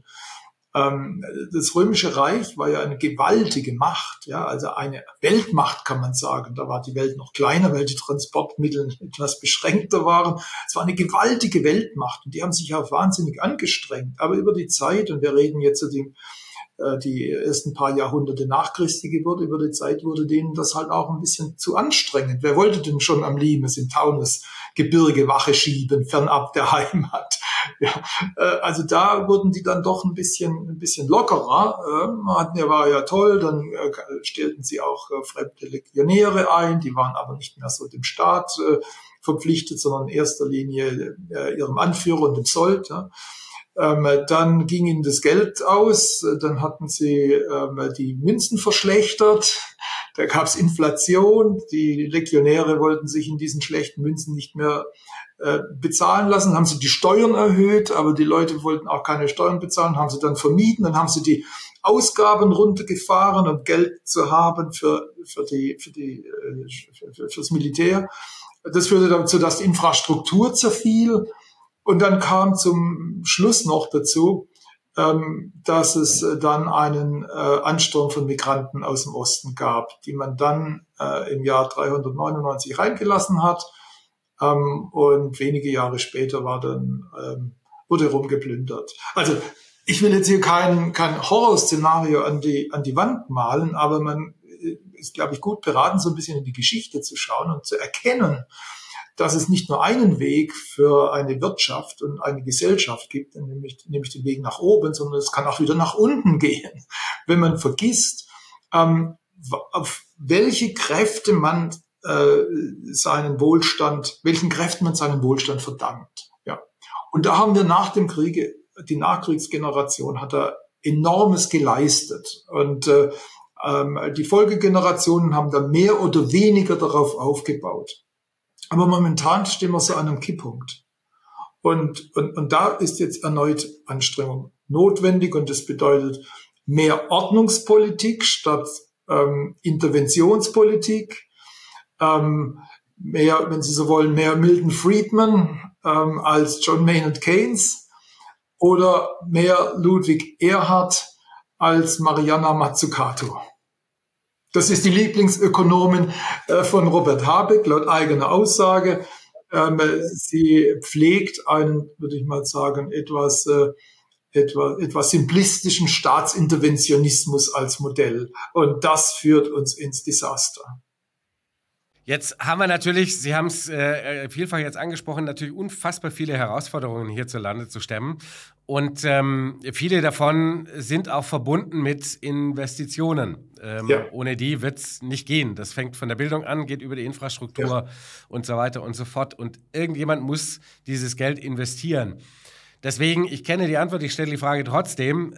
Das Römische Reich war ja eine gewaltige Macht, ja, also eine Weltmacht, kann man sagen. Da war die Welt noch kleiner, weil die Transportmittel etwas beschränkter waren. Es war eine gewaltige Weltmacht und die haben sich auch wahnsinnig angestrengt. Aber über die Zeit, und wir reden jetzt die ersten paar Jahrhunderte nach Christi Geburt, über die Zeit wurde denen das halt auch ein bisschen zu anstrengend. Wer wollte denn schon am Limes im Taunusgebirge Wache schieben, fernab der Heimat? Ja, also da wurden die dann doch ein bisschen lockerer. War ja toll, dann stellten sie auch fremde Legionäre ein, die waren aber nicht mehr so dem Staat verpflichtet, sondern in erster Linie ihrem Anführer und dem Sold. Ja. Dann ging ihnen das Geld aus, dann hatten sie die Münzen verschlechtert, da gab es Inflation, die Legionäre wollten sich in diesen schlechten Münzen nicht mehr bezahlen lassen, haben sie die Steuern erhöht, aber die Leute wollten auch keine Steuern bezahlen, haben sie dann vermieden, dann haben sie die Ausgaben runtergefahren, um Geld zu haben fürs Militär. Das führte dazu, dass die Infrastruktur zerfiel. Und dann kam zum Schluss noch dazu, dass es dann einen Ansturm von Migranten aus dem Osten gab, die man dann im Jahr 399 reingelassen hat. Und wenige Jahre später wurde rumgeplündert. Also ich will jetzt hier kein Horrorszenario an die Wand malen, aber man ist, glaube ich, gut beraten, so ein bisschen in die Geschichte zu schauen und zu erkennen, dass es nicht nur einen Weg für eine Wirtschaft und eine Gesellschaft gibt, nämlich den Weg nach oben, sondern es kann auch wieder nach unten gehen, wenn man vergisst, auf welche Kräfte man welchen Kräften man seinen Wohlstand verdankt. Ja. Und da haben wir nach dem Kriege, die Nachkriegsgeneration hat da Enormes geleistet. Und die Folgegenerationen haben da mehr oder weniger darauf aufgebaut. Aber momentan stehen wir so an einem Kipppunkt. Und da ist jetzt erneut Anstrengung notwendig und das bedeutet mehr Ordnungspolitik statt Interventionspolitik, mehr, wenn Sie so wollen, mehr Milton Friedman als John Maynard Keynes oder mehr Ludwig Erhard als Mariana Mazzucato. Das ist die Lieblingsökonomin von Robert Habeck, laut eigener Aussage. Sie pflegt einen, würde ich mal sagen, etwas simplistischen Staatsinterventionismus als Modell. Und das führt uns ins Desaster. Jetzt haben wir natürlich, Sie haben es vielfach jetzt angesprochen, natürlich unfassbar viele Herausforderungen hierzulande zu stemmen. Und viele davon sind auch verbunden mit Investitionen. Ohne die wird es nicht gehen. Das fängt von der Bildung an, geht über die Infrastruktur und so weiter und so fort. Und irgendjemand muss dieses Geld investieren. Deswegen, ich kenne die Antwort, ich stelle die Frage trotzdem,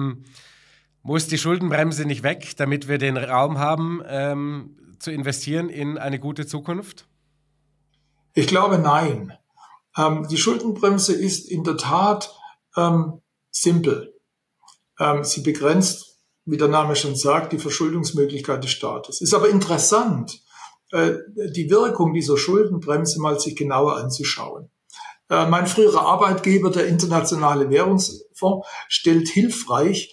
muss die Schuldenbremse nicht weg, damit wir den Raum haben, zu investieren in eine gute Zukunft? Ich glaube, nein. Die Schuldenbremse ist in der Tat simpel. Sie begrenzt, wie der Name schon sagt, die Verschuldungsmöglichkeit des Staates. Ist aber interessant, die Wirkung dieser Schuldenbremse mal sich genauer anzuschauen. Mein früherer Arbeitgeber, der Internationale Währungsfonds, stellt hilfreich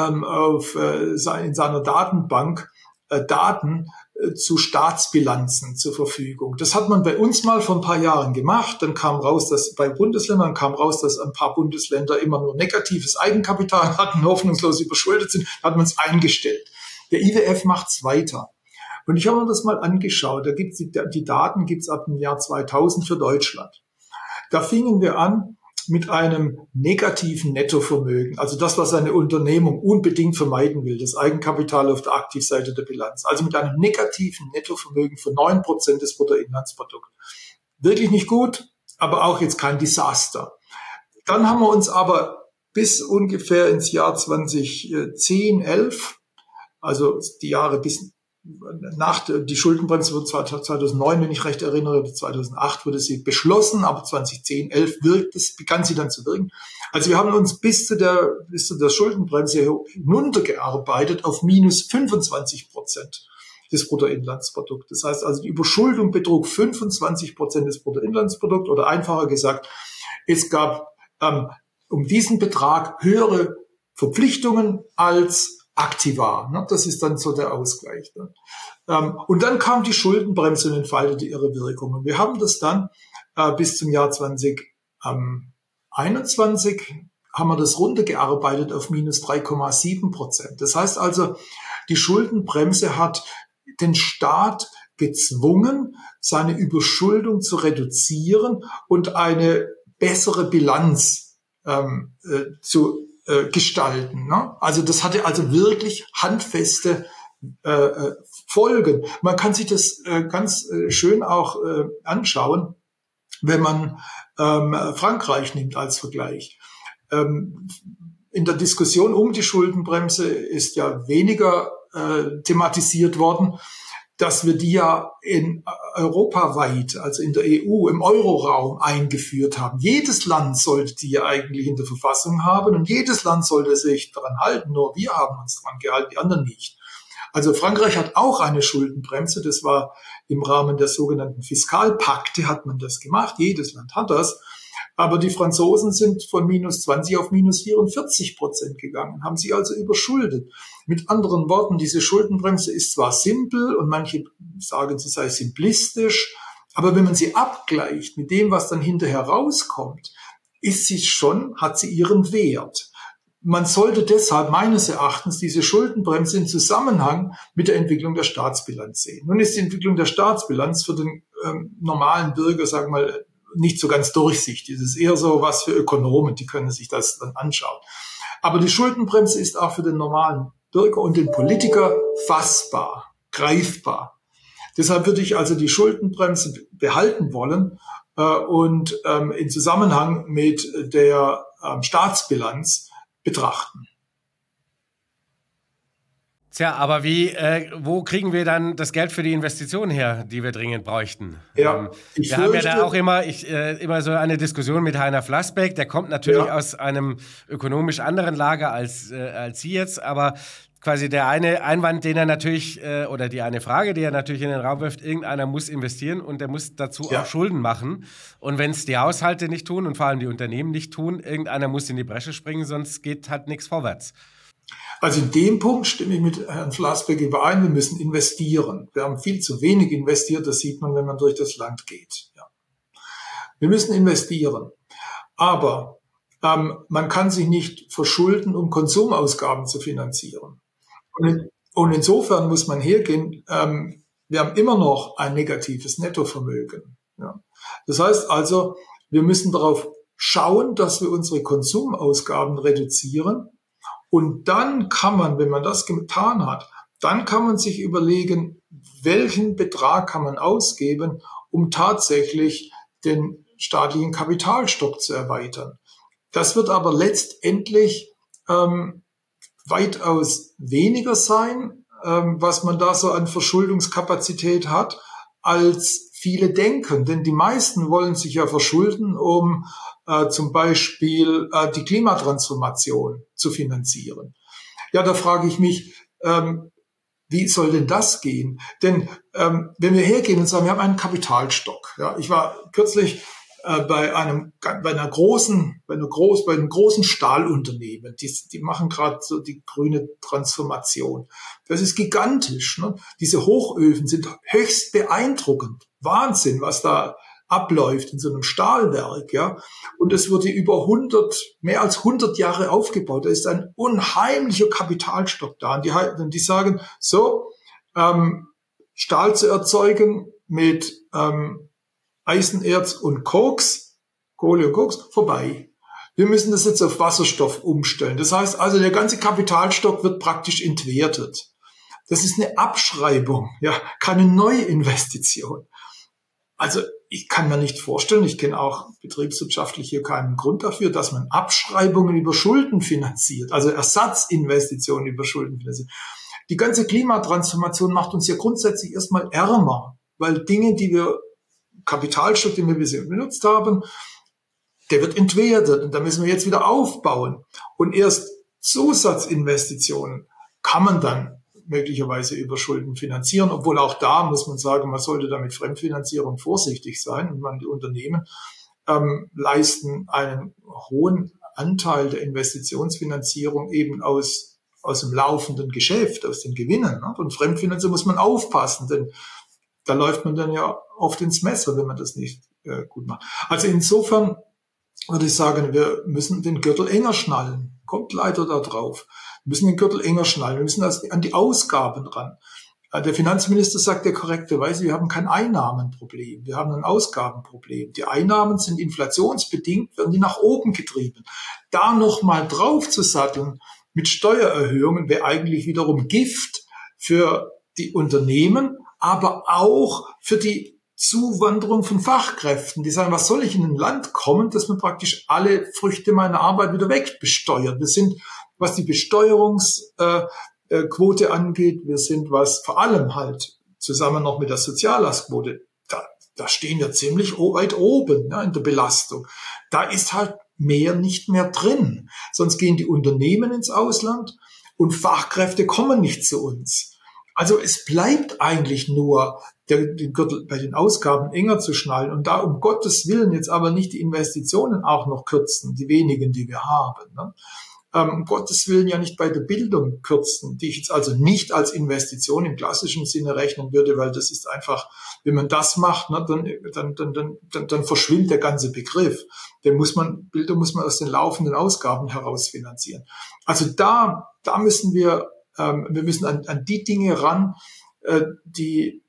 in seiner Datenbank Daten zu Staatsbilanzen zur Verfügung. Das hat man bei uns mal vor ein paar Jahren gemacht. Dann kam raus, dass bei Bundesländern dass ein paar Bundesländer immer nur negatives Eigenkapital hatten, hoffnungslos überschuldet sind, hat man es eingestellt. Der IWF macht es weiter. Und ich habe mir das mal angeschaut. Die Daten gibt es ab dem Jahr 2000 für Deutschland. Da fingen wir an mit einem negativen Nettovermögen, also das, was eine Unternehmung unbedingt vermeiden will, das Eigenkapital auf der Aktivseite der Bilanz, also mit einem negativen Nettovermögen von 9% des Bruttoinlandsprodukts. Wirklich nicht gut, aber auch jetzt kein Desaster. Dann haben wir uns aber bis ungefähr ins Jahr 2010, 11, also die Jahre bis die Schuldenbremse wurde 2009, wenn ich recht erinnere, 2008 wurde sie beschlossen, aber 2010, 11 begann sie dann zu wirken. Also wir haben uns bis zu der Schuldenbremse hinuntergearbeitet auf minus 25% des Bruttoinlandsprodukts. Das heißt also, die Überschuldung betrug 25% des Bruttoinlandsprodukts, oder einfacher gesagt, es gab um diesen Betrag höhere Verpflichtungen als Aktiva. Ne? Das ist dann so der Ausgleich. Ne? Und dann kam die Schuldenbremse und entfaltete ihre Wirkungen. Wir haben das dann bis zum Jahr 2021 haben wir das runtergearbeitet auf minus 3,7%. Das heißt also, die Schuldenbremse hat den Staat gezwungen, seine Überschuldung zu reduzieren und eine bessere Bilanz zu gestalten. Ne? Also das hatte also wirklich handfeste Folgen. Man kann sich das ganz schön auch anschauen, wenn man Frankreich nimmt als Vergleich. In der Diskussion um die Schuldenbremse ist ja weniger thematisiert worden, dass wir die ja in europaweit, also in der EU, im Euroraum eingeführt haben. Jedes Land sollte die ja eigentlich in der Verfassung haben und jedes Land sollte sich daran halten. Nur wir haben uns daran gehalten, die anderen nicht. Also Frankreich hat auch eine Schuldenbremse. Das war im Rahmen der sogenannten Fiskalpakte hat man das gemacht. Jedes Land hat das. Aber die Franzosen sind von minus 20 auf minus 44% gegangen, haben sich also überschuldet. Mit anderen Worten, diese Schuldenbremse ist zwar simpel und manche sagen, sie sei simplistisch, aber wenn man sie abgleicht mit dem, was dann hinterher rauskommt, hat sie ihren Wert. Man sollte deshalb meines Erachtens diese Schuldenbremse in Zusammenhang mit der Entwicklung der Staatsbilanz sehen. Nun ist die Entwicklung der Staatsbilanz für den normalen Bürger, sagen wir mal, nicht so ganz durchsichtig. Das ist eher so was für Ökonomen, die können sich das dann anschauen. Aber die Schuldenbremse ist auch für den normalen Bürger und den Politiker fassbar, greifbar. Deshalb würde ich also die Schuldenbremse behalten wollen und in Zusammenhang mit der Staatsbilanz betrachten. Tja, aber wo kriegen wir dann das Geld für die Investitionen her, die wir dringend bräuchten? Ja, wir haben ja da auch immer so eine Diskussion mit Heiner Flassbeck. Der kommt natürlich aus einem ökonomisch anderen Lager als Sie jetzt, aber quasi der eine Einwand, den er natürlich, oder die eine Frage, die er natürlich in den Raum wirft, irgendeiner muss investieren und der muss dazu auch Schulden machen. Und wenn es die Haushalte nicht tun und vor allem die Unternehmen nicht tun, irgendeiner muss in die Bresche springen, sonst geht halt nichts vorwärts. Also in dem Punkt stimme ich mit Herrn Flassbeck überein, wir müssen investieren. Wir haben viel zu wenig investiert, das sieht man, wenn man durch das Land geht. Ja. Wir müssen investieren. Aber man kann sich nicht verschulden, um Konsumausgaben zu finanzieren. Und insofern muss man hergehen, wir haben immer noch ein negatives Nettovermögen. Ja. Das heißt also, wir müssen darauf schauen, dass wir unsere Konsumausgaben reduzieren. Und dann kann man, wenn man das getan hat, dann kann man sich überlegen, welchen Betrag kann man ausgeben, um tatsächlich den staatlichen Kapitalstock zu erweitern. Das wird aber letztendlich weitaus weniger sein, was man da so an Verschuldungskapazität hat, als viele denken. Denn die meisten wollen sich ja verschulden, um zum Beispiel die Klimatransformation zu finanzieren. Ja, da frage ich mich, wie soll denn das gehen? Denn wenn wir hergehen und sagen, wir haben einen Kapitalstock. Ja, ich war kürzlich bei einem großen Stahlunternehmen. Die machen gerade so die grüne Transformation. Das ist gigantisch. Ne? Diese Hochöfen sind höchst beeindruckend. Wahnsinn, was da abläuft in so einem Stahlwerk, ja. Und es wurde über mehr als 100 Jahre aufgebaut. Da ist ein unheimlicher Kapitalstock da. Und die sagen, so, Stahl zu erzeugen mit Eisenerz und Koks, Kohle und Koks, vorbei. Wir müssen das jetzt auf Wasserstoff umstellen. Das heißt also, der ganze Kapitalstock wird praktisch entwertet. Das ist eine Abschreibung, ja, keine Neuinvestition. Also ich kann mir nicht vorstellen, ich kenne auch betriebswirtschaftlich hier keinen Grund dafür, dass man Abschreibungen über Schulden finanziert, also Ersatzinvestitionen über Schulden finanziert. Die ganze Klimatransformation macht uns ja grundsätzlich erstmal ärmer, weil Kapitalstock, den wir bisher benutzt haben, der wird entwertet und da müssen wir jetzt wieder aufbauen. Und erst Zusatzinvestitionen kann man dann möglicherweise über Schulden finanzieren, obwohl auch da muss man sagen, man sollte da mit Fremdfinanzierung vorsichtig sein. Und die Unternehmen leisten einen hohen Anteil der Investitionsfinanzierung eben aus dem laufenden Geschäft, aus den Gewinnen. Ne? Und Fremdfinanzierung muss man aufpassen, denn da läuft man dann ja oft ins Messer, wenn man das nicht gut macht. Also insofern würde ich sagen, wir müssen den Gürtel enger schnallen. Kommt leider da drauf. Wir müssen den Gürtel enger schnallen. Wir müssen an die Ausgaben ran. Der Finanzminister sagt ja korrekterweise, wir haben kein Einnahmenproblem. Wir haben ein Ausgabenproblem. Die Einnahmen sind inflationsbedingt, werden die nach oben getrieben. Da nochmal drauf zu satteln mit Steuererhöhungen wäre eigentlich wiederum Gift für die Unternehmen, aber auch für die Zuwanderung von Fachkräften, die sagen, was soll ich in ein Land kommen, dass man praktisch alle Früchte meiner Arbeit wieder wegbesteuert. Wir sind, was die Besteuerungsquote angeht, wir sind, was vor allem halt zusammen noch mit der Soziallastquote, da stehen wir ziemlich weit oben, ja, in der Belastung. Da ist halt nicht mehr drin. Sonst gehen die Unternehmen ins Ausland und Fachkräfte kommen nicht zu uns. Also es bleibt eigentlich nur, den Gürtel bei den Ausgaben enger zu schnallen und da um Gottes Willen jetzt aber nicht die Investitionen auch noch kürzen, die wenigen, die wir haben. Ne? Um Gottes Willen ja nicht bei der Bildung kürzen, die ich jetzt also nicht als Investition im klassischen Sinne rechnen würde, weil das ist einfach, wenn man das macht, ne, dann verschwimmt der ganze Begriff. Bildung muss man aus den laufenden Ausgaben heraus finanzieren. Also da müssen wir müssen an die Dinge ran, die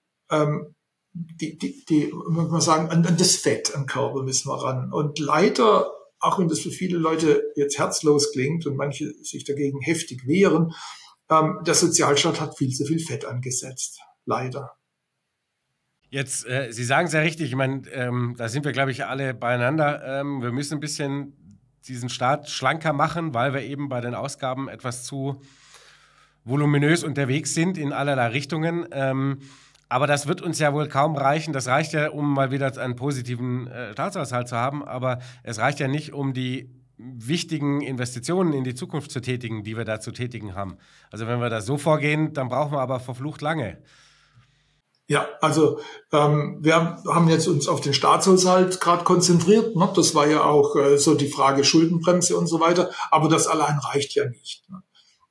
muss man sagen, an das Fett am Körper müssen wir ran. Und leider, auch wenn das für viele Leute jetzt herzlos klingt und manche sich dagegen heftig wehren, der Sozialstaat hat viel zu viel Fett angesetzt. Leider. Jetzt, Sie sagen es ja richtig, ich meine, da sind wir, glaube ich, alle beieinander. Wir müssen ein bisschen diesen Staat schlanker machen, weil wir eben bei den Ausgaben etwas zu voluminös unterwegs sind in allerlei Richtungen. Aber das wird uns ja wohl kaum reichen. Das reicht ja, um mal wieder einen positiven Staatshaushalt zu haben. Aber es reicht ja nicht, um die wichtigen Investitionen in die Zukunft zu tätigen, die wir da zu tätigen haben. Also wenn wir da so vorgehen, dann brauchen wir aber verflucht lange. Ja, also wir haben jetzt uns auf den Staatshaushalt gerade konzentriert. Ne? Das war ja auch so die Frage Schuldenbremse und so weiter. Aber das allein reicht ja nicht. Ne?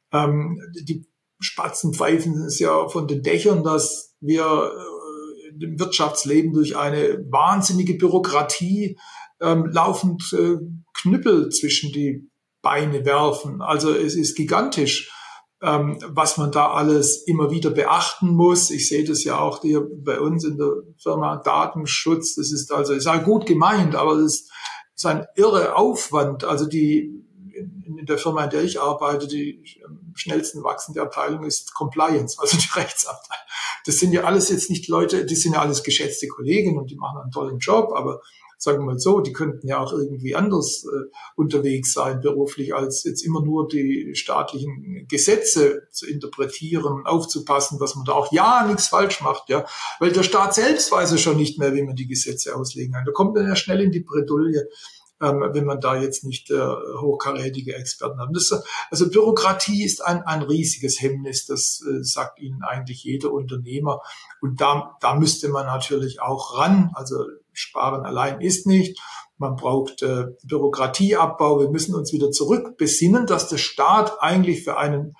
Die Spatzen pfeifen es ja von den Dächern, dass wir im Wirtschaftsleben durch eine wahnsinnige Bürokratie laufend Knüppel zwischen die Beine werfen. Also es ist gigantisch, was man da alles immer wieder beachten muss. Ich sehe das ja auch hier bei uns in der Firma Datenschutz. Das ist also, ist auch gut gemeint, aber das ist ein irre Aufwand. Also in der Firma, in der ich arbeite, die am schnellsten wachsende Abteilung ist Compliance, also die Rechtsabteilung. Das sind ja alles jetzt nicht Leute, die sind ja alles geschätzte Kollegen und die machen einen tollen Job, aber sagen wir mal so, die könnten ja auch irgendwie anders unterwegs sein beruflich, als jetzt immer nur die staatlichen Gesetze zu interpretieren, aufzupassen, dass man da auch ja nichts falsch macht, ja, weil der Staat selbst weiß ja schon nicht mehr, wie man die Gesetze auslegen kann. Da kommt man ja schnell in die Bredouille, wenn man da jetzt nicht hochkarätige Experten hat. Also Bürokratie ist ein riesiges Hemmnis, das sagt Ihnen eigentlich jeder Unternehmer. Und da müsste man natürlich auch ran. Also Sparen allein ist nicht. Man braucht Bürokratieabbau. Wir müssen uns wieder zurückbesinnen, dass der Staat eigentlich für einen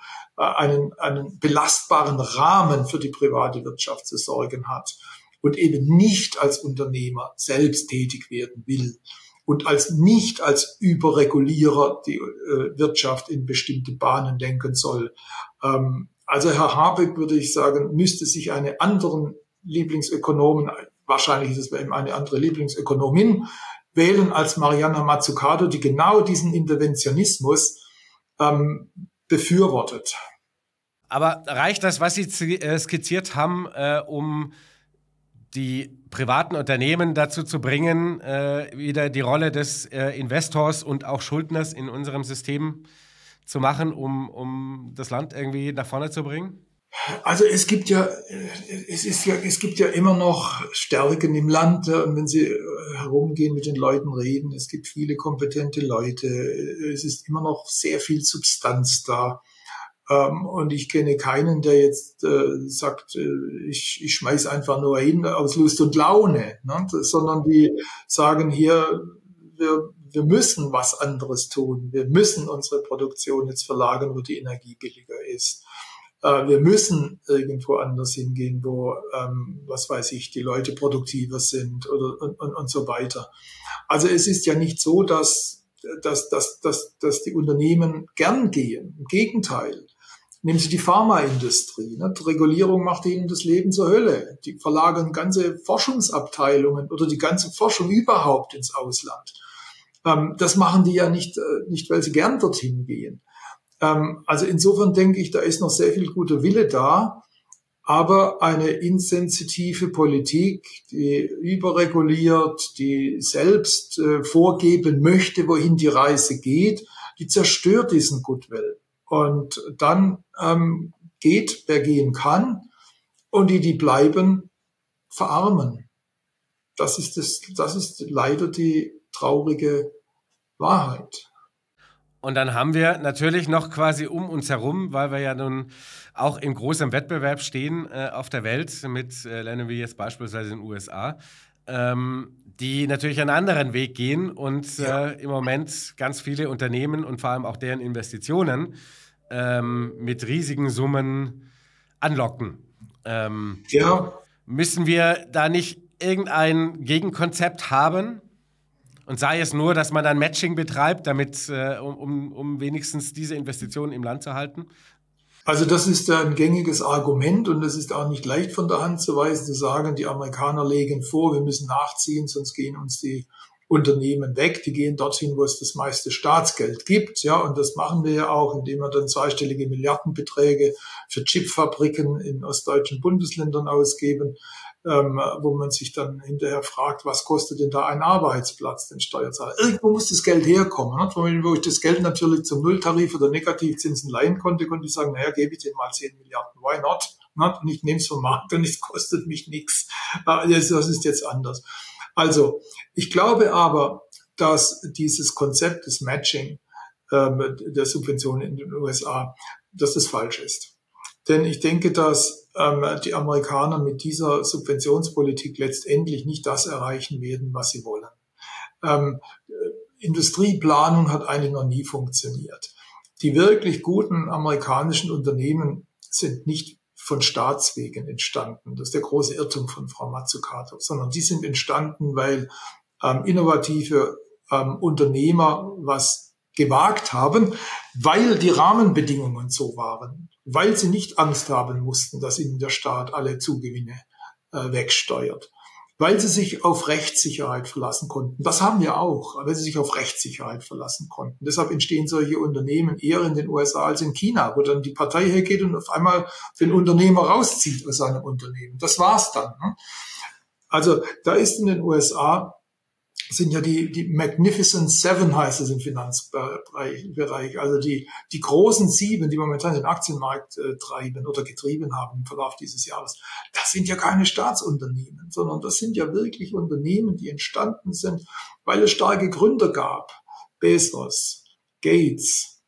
belastbaren Rahmen für die private Wirtschaft zu sorgen hat und eben nicht als Unternehmer selbst tätig werden will. Und nicht als Überregulierer die Wirtschaft in bestimmte Bahnen lenken soll. Also Herr Habeck, würde ich sagen, müsste sich einen anderen Lieblingsökonomen, wahrscheinlich ist es bei ihm eine andere Lieblingsökonomin, wählen als Mariana Mazzucato, die genau diesen Interventionismus befürwortet. Aber reicht das, was Sie skizziert haben, um die privaten Unternehmen dazu zu bringen, wieder die Rolle des Investors und auch Schuldners in unserem System zu machen, um das Land irgendwie nach vorne zu bringen? Also es gibt ja immer noch Stärken im Land, und wenn Sie herumgehen, mit den Leuten reden, es gibt viele kompetente Leute, es ist immer noch sehr viel Substanz da. Und ich kenne keinen, der jetzt sagt, ich schmeiß einfach nur hin aus Lust und Laune, ne? Sondern die sagen hier, wir müssen was anderes tun. Wir müssen unsere Produktion jetzt verlagern, wo die Energie billiger ist. Wir müssen irgendwo anders hingehen, wo, was weiß ich, die Leute produktiver sind und so weiter. Also es ist ja nicht so, dass die Unternehmen gern gehen. Im Gegenteil. Nehmen Sie die Pharmaindustrie. Ne? Die Regulierung macht ihnen das Leben zur Hölle. Die verlagern ganze Forschungsabteilungen oder die ganze Forschung überhaupt ins Ausland. Das machen die ja nicht, weil sie gern dorthin gehen. Also insofern denke ich, da ist noch sehr viel guter Wille da. Aber eine insensitive Politik, die überreguliert, die selbst vorgeben möchte, wohin die Reise geht, die zerstört diesen Goodwill. Und dann geht, wer gehen kann, und die bleiben, verarmen. Das ist leider die traurige Wahrheit. Und dann haben wir natürlich noch quasi um uns herum, weil wir ja nun auch in großem Wettbewerb stehen auf der Welt mit Ländern wie jetzt beispielsweise den USA, die natürlich einen anderen Weg gehen und im Moment ganz viele Unternehmen und vor allem auch deren Investitionen mit riesigen Summen anlocken. Müssen wir da nicht irgendein Gegenkonzept haben? Und sei es nur, dass man dann Matching betreibt, damit, um wenigstens diese Investitionen im Land zu halten? Also das ist ein gängiges Argument und es ist auch nicht leicht von der Hand zu weisen, zu sagen, die Amerikaner legen vor, wir müssen nachziehen, sonst gehen uns die Unternehmen weg. Die gehen dorthin, wo es das meiste Staatsgeld gibt. Ja, und das machen wir ja auch, indem wir dann zweistellige Milliardenbeträge für Chipfabriken in ostdeutschen Bundesländern ausgeben, wo man sich dann hinterher fragt, was kostet denn da ein Arbeitsplatz, den Steuerzahler? Irgendwo muss das Geld herkommen. Ne? Wo ich das Geld natürlich zum Nulltarif oder Negativzinsen leihen konnte ich sagen, naja, gebe ich dir mal 10 Milliarden, why not? Ne? Und ich nehme es vom Markt und es kostet mich nichts. Das ist jetzt anders. Also, ich glaube aber, dass dieses Konzept des Matching der Subventionen in den USA, dass das falsch ist. Denn ich denke, dass die Amerikaner mit dieser Subventionspolitik letztendlich nicht das erreichen werden, was sie wollen. Industrieplanung hat eigentlich noch nie funktioniert. die wirklich guten amerikanischen Unternehmen sind nicht von Staatswegen entstanden. Das ist der große Irrtum von Frau Mazzucato, sondern die sind entstanden, weil innovative Unternehmer was gewagt haben, weil die Rahmenbedingungen so waren, weil sie nicht Angst haben mussten, dass ihnen der Staat alle Zugewinne wegsteuert, weil sie sich auf Rechtssicherheit verlassen konnten. Das haben wir auch, weil sie sich auf Rechtssicherheit verlassen konnten. Deshalb entstehen solche Unternehmen eher in den USA als in China, wo dann die Partei hergeht und auf einmal den Unternehmer rauszieht aus seinem Unternehmen. Das war's dann. Ne? Also da ist in den USA sind ja die Magnificent Seven, heißt es im Finanzbereich, also die großen Sieben, die momentan den Aktienmarkt treiben oder getrieben haben im Verlauf dieses Jahres. Das sind ja keine Staatsunternehmen, sondern das sind ja wirklich Unternehmen, die entstanden sind, weil es starke Gründer gab. Bezos, Gates,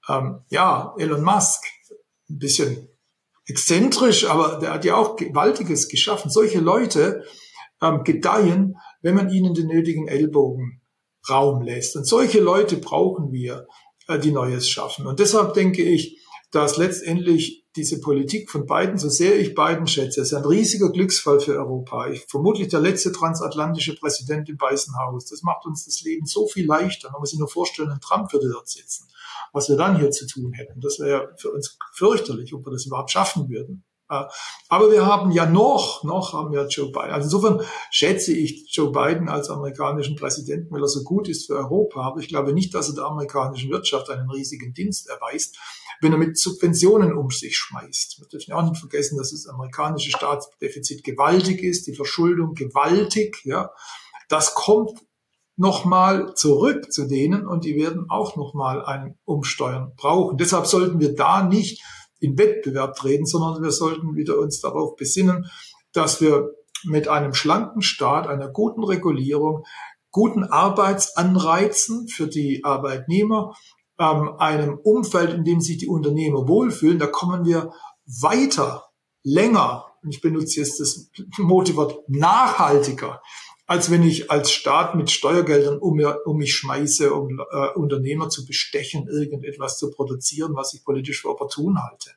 Elon Musk, ein bisschen exzentrisch, aber der hat ja auch Gewaltiges geschaffen. Solche Leute gedeihen, wenn man ihnen den nötigen Ellbogenraum lässt. Und solche Leute brauchen wir, die Neues schaffen. Und deshalb denke ich, dass letztendlich diese Politik von Biden, so sehr ich Biden schätze, ist ein riesiger Glücksfall für Europa. Vermutlich der letzte transatlantische Präsident im Weißen Haus. Das macht uns das Leben so viel leichter. Man muss sich nur vorstellen, ein Trump würde dort sitzen. Was wir dann hier zu tun hätten, das wäre für uns fürchterlich, ob wir das überhaupt schaffen würden. Aber wir haben ja noch haben wir Joe Biden. Also insofern schätze ich Joe Biden als amerikanischen Präsidenten, weil er so gut ist für Europa. Aber ich glaube nicht, dass er der amerikanischen Wirtschaft einen riesigen Dienst erweist, wenn er mit Subventionen um sich schmeißt. Wir dürfen auch nicht vergessen, dass das amerikanische Staatsdefizit gewaltig ist, die Verschuldung gewaltig. Ja, das kommt nochmal zurück zu denen und die werden auch nochmal ein Umsteuern brauchen. Deshalb sollten wir da nicht in Wettbewerb treten, sondern wir sollten wieder uns darauf besinnen, dass wir mit einem schlanken Staat, einer guten Regulierung, guten Arbeitsanreizen für die Arbeitnehmer, einem Umfeld, in dem sich die Unternehmer wohlfühlen, da kommen wir weiter, länger, und ich benutze jetzt das Motivwort nachhaltiger, als wenn ich als Staat mit Steuergeldern um mich schmeiße, um Unternehmer zu bestechen, irgendetwas zu produzieren, was ich politisch für opportun halte.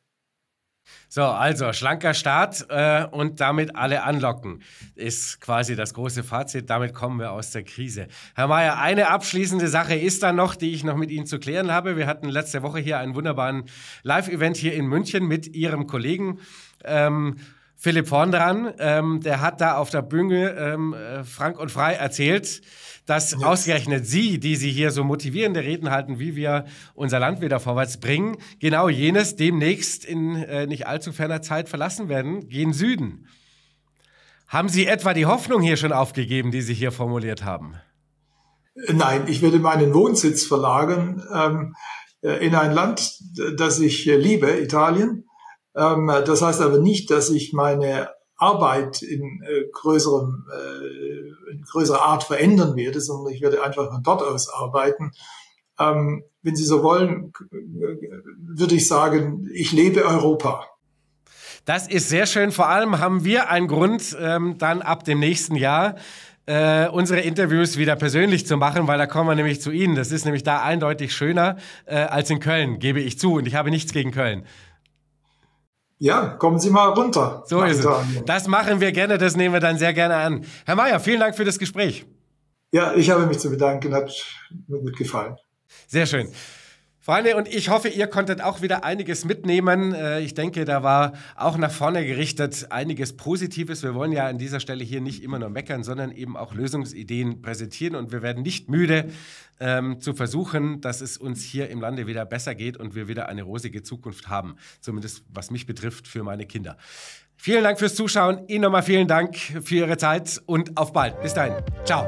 So, also schlanker Staat und damit alle anlocken, ist quasi das große Fazit. Damit kommen wir aus der Krise. Herr Mayer, eine abschließende Sache ist da noch, die ich noch mit Ihnen zu klären habe. Wir hatten letzte Woche hier einen wunderbaren Live-Event hier in München mit Ihrem Kollegen Philipp Vondran, der hat da auf der Bühne frank und frei erzählt, dass ausgerechnet Sie, die Sie hier so motivierende Reden halten, wie wir unser Land wieder vorwärts bringen, genau jenes demnächst in nicht allzu ferner Zeit verlassen werden, gen Süden. Haben Sie etwa die Hoffnung hier schon aufgegeben, die Sie hier formuliert haben? Nein, ich werde meinen Wohnsitz verlagern in ein Land, das ich liebe, Italien. Das heißt aber nicht, dass ich meine Arbeit in größerer Art verändern werde, sondern ich werde einfach von dort aus arbeiten. Wenn Sie so wollen, würde ich sagen, ich lebe Europa. Das ist sehr schön. Vor allem haben wir einen Grund, dann ab dem nächsten Jahr unsere Interviews wieder persönlich zu machen, weil da kommen wir nämlich zu Ihnen. Das ist nämlich da eindeutig schöner als in Köln, gebe ich zu. Und ich habe nichts gegen Köln. Ja, kommen Sie mal runter. So ist es. Das machen wir gerne, das nehmen wir dann sehr gerne an. Herr Mayer, vielen Dank für das Gespräch. Ja, ich habe mich zu bedanken, hat mir gut gefallen. Sehr schön. Freunde, und ich hoffe, ihr konntet auch wieder einiges mitnehmen. Ich denke, da war auch nach vorne gerichtet einiges Positives. Wir wollen ja an dieser Stelle hier nicht immer nur meckern, sondern eben auch Lösungsideen präsentieren. Und wir werden nicht müde zu versuchen, dass es uns hier im Lande wieder besser geht und wir wieder eine rosige Zukunft haben. Zumindest was mich betrifft, für meine Kinder. Vielen Dank fürs Zuschauen. Ihnen nochmal vielen Dank für Ihre Zeit und auf bald. Bis dahin. Ciao.